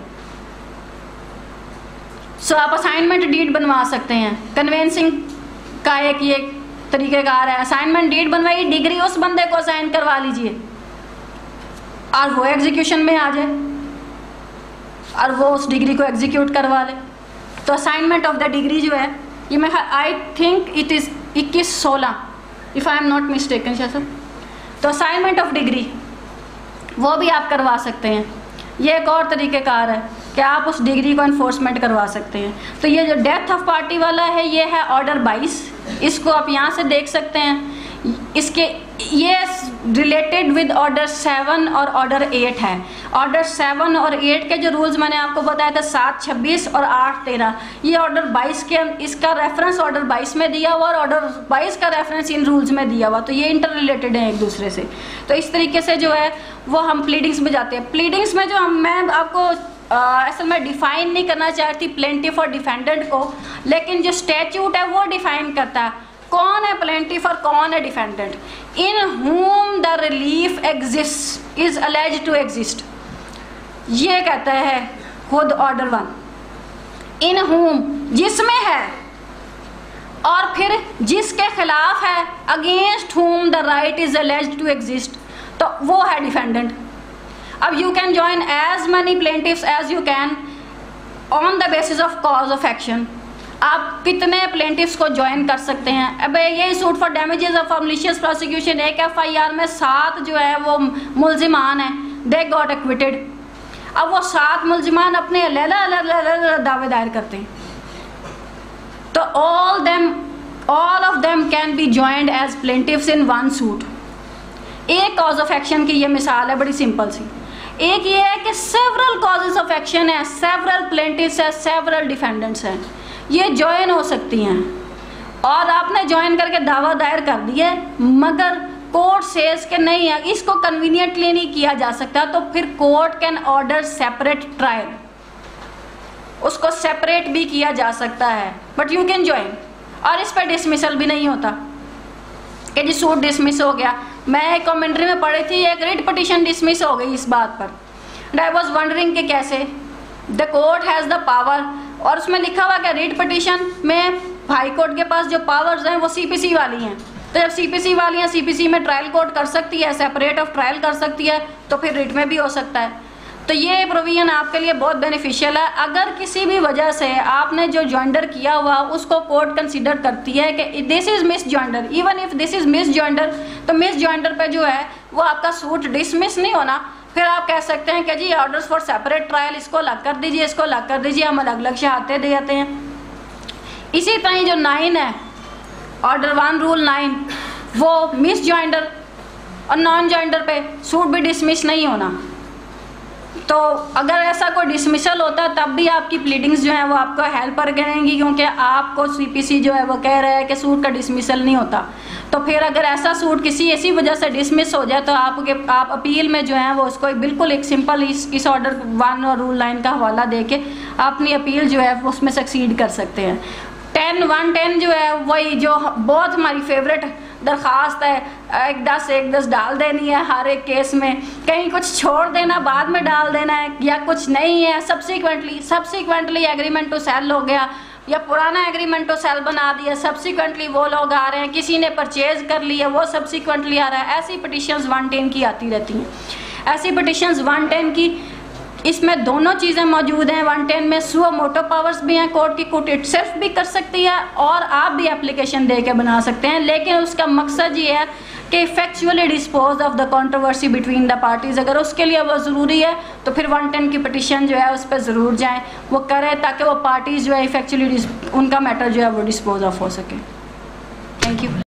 सो आप असाइनमेंट डीड बनवा सकते हैं। कन्वेंसिंग का एक ये तरीक़ेकार है, असाइनमेंट डीड बनवाइए, डिग्री उस बंदे को असाइन करवा लीजिए और वो एग्जीक्यूशन में आ जाए और वो उस डिग्री को एग्जीक्यूट करवा ले। तो असाइनमेंट ऑफ द डिग्री जो है ये मैं आई थिंक इट इज़ इक्कीस सोलह if I am not mistaken शायद। तो असाइनमेंट ऑफ डिग्री वो भी आप करवा सकते हैं। ये एक और तरीक़ेकार है कि आप उस डिग्री को इन्फोर्समेंट करवा सकते हैं। तो ये जो डेथ ऑफ पार्टी वाला है ये है ऑर्डर बाईस, इसको आप यहाँ से देख सकते हैं। इसके ये रिलेटेड विद ऑर्डर सेवन और ऑर्डर एट है। ऑर्डर सेवन और एट के जो रूल्स मैंने आपको बताया था, सात छब्बीस और आठ तेरह, ये ऑर्डर बाईस के, इसका रेफरेंस ऑर्डर बाईस में दिया हुआ और ऑर्डर बाईस का रेफरेंस इन रूल्स में दिया हुआ, तो ये इंटर रिलेटेड है एक दूसरे से। तो इस तरीके से जो है वो हम प्लीडिंग्स में जाते हैं। प्लीडिंग्स में जो हम मैं आपको असल में डिफ़ाइन नहीं करना चाहती प्लेंटिफ और डिफेंडेंट को, लेकिन जो स्टैट्यूट है वो डिफ़ाइन करता है कौन है प्लेंटिफ और कौन है defendant. In whom the relief exist is alleged to exist, ये कहता है खुद ऑर्डर वन। इन whom जिसमें है, और फिर जिसके खिलाफ है, against whom the right is alleged to exist, तो वो है डिफेंडेंट। अब you can join as many plaintiffs as you can on the basis of cause of action. आप कितने प्लेंटिफ्स को ज्वाइन कर सकते हैं। अब यही suit for damages of malicious prosecution, एक एफ आई आर में सात जो है वो मुलजिमान हैं, दे गॉट एक्विटेड। अब वो सात मुलजिमान अपने अलग-अलग दावे दायर करते हैं, तो all them all of them can be joined as plaintiffs in one suit. एक कॉज ऑफ एक्शन की ये मिसाल है बड़ी सिंपल सी। एक ये है कि सेवरल कॉजेज ऑफ एक्शन है, सेवरल प्लेंटिफ्स है, सेवरल डिफेंडेंट्स हैं, ये ज्वाइन हो सकती हैं और आपने ज्वाइन करके दावा दायर कर दिया, मगर कोर्ट सेज के नहीं है, इसको कन्वीनियंटली नहीं किया जा सकता, तो फिर court can order separate trial, उसको सेपरेट भी किया जा सकता है, बट यू कैन ज्वाइन। और इस पर डिसमिसल भी नहीं होता कि जी सूट डिसमिस हो गया। मैं एक कमेंट्री में पढ़ी थी, एक रिट पिटीशन डिसमिस हो गई इस बात पर, एंड आई वाज वंडरिंग कि कैसे the court has the power, और उसमें लिखा हुआ कि रिट पिटीशन में हाई कोर्ट के पास जो पावर्स हैं वो सीपीसी वाली हैं। तो जब सीपीसी वाली हैं, सीपीसी में ट्रायल कोर्ट कर सकती है, सेपरेट ऑफ ट्रायल कर सकती है, तो फिर रिट में भी हो सकता है। तो ये प्रोविजन आपके लिए बहुत बेनिफिशियल है। अगर किसी भी वजह से आपने जो जॉइंडर किया हुआ उसको कोर्ट कंसीडर करती है कि this is misjoinder, even if this is misjoinder, तो मिस जॉइंडर पे जो है वो आपका सूट डिसमिस नहीं होना। फिर आप कह सकते हैं कि जी ऑर्डर्स फॉर सेपरेट ट्रायल, इसको अलग कर दीजिए, इसको अलग कर दीजिए, हम अलग अलग शहादतें दे देते हैं। इसी तरह जो नाइन है, ऑर्डर वन रूल नाइन, वो मिस जॉइंडर और नॉन जॉइंडर पे सूट भी डिसमिस नहीं होना। तो अगर ऐसा कोई डिसमिसल होता है तब भी आपकी प्लीडिंग्स जो है वो आपको हेल्प करेंगी, क्योंकि आपको सीपीसी जो है वो कह रहा है कि सूट का डिसमिसल नहीं होता। तो फिर अगर ऐसा सूट किसी ऐसी वजह से डिसमिस हो जाए तो आपके आप अपील में जो है वो उसको बिल्कुल एक सिंपल इस इस ऑर्डर वन और रूल नाइन का हवाला दे के अपनी अपील जो है उसमें सक्सीड कर सकते हैं। टेन वन टेन जो है वही जो बहुत हमारी फेवरेट दरख्वास्त है, एक दस एक दस डाल देनी है हर एक केस में, कहीं कुछ छोड़ देना बाद में डाल देना है, या कुछ नहीं है subsequently subsequently agreement to sell हो गया या पुराना एग्रीमेंट टू सेल बना दिया, सब्सिक्वेंटली वो लोग आ रहे हैं, किसी ने परचेज कर लिया वो सब्सिक्वेंटली आ रहा है। ऐसी पिटिशंस वन टेन की आती रहती हैं। ऐसी पिटिशंस वन टेन की, इसमें दोनों चीज़ें मौजूद हैं। वन टेन में सुओ मोटो पावर्स भी हैं, कोर्ट की कोर्ट इटसेल्फ भी कर सकती है और आप भी एप्लीकेशन दे के बना सकते हैं, लेकिन उसका मकसद ये है कि effectually dispose of the controversy between the parties. अगर उसके लिए वो ज़रूरी है तो फिर वन टेन की पिटिशन जो है उस पर ज़रूर जाएँ, वो करें ताकि वो पार्टीज़ जो है इफेक्चुअली उनका मैटर जो है वो डिस्पोज ऑफ हो सके। Thank you.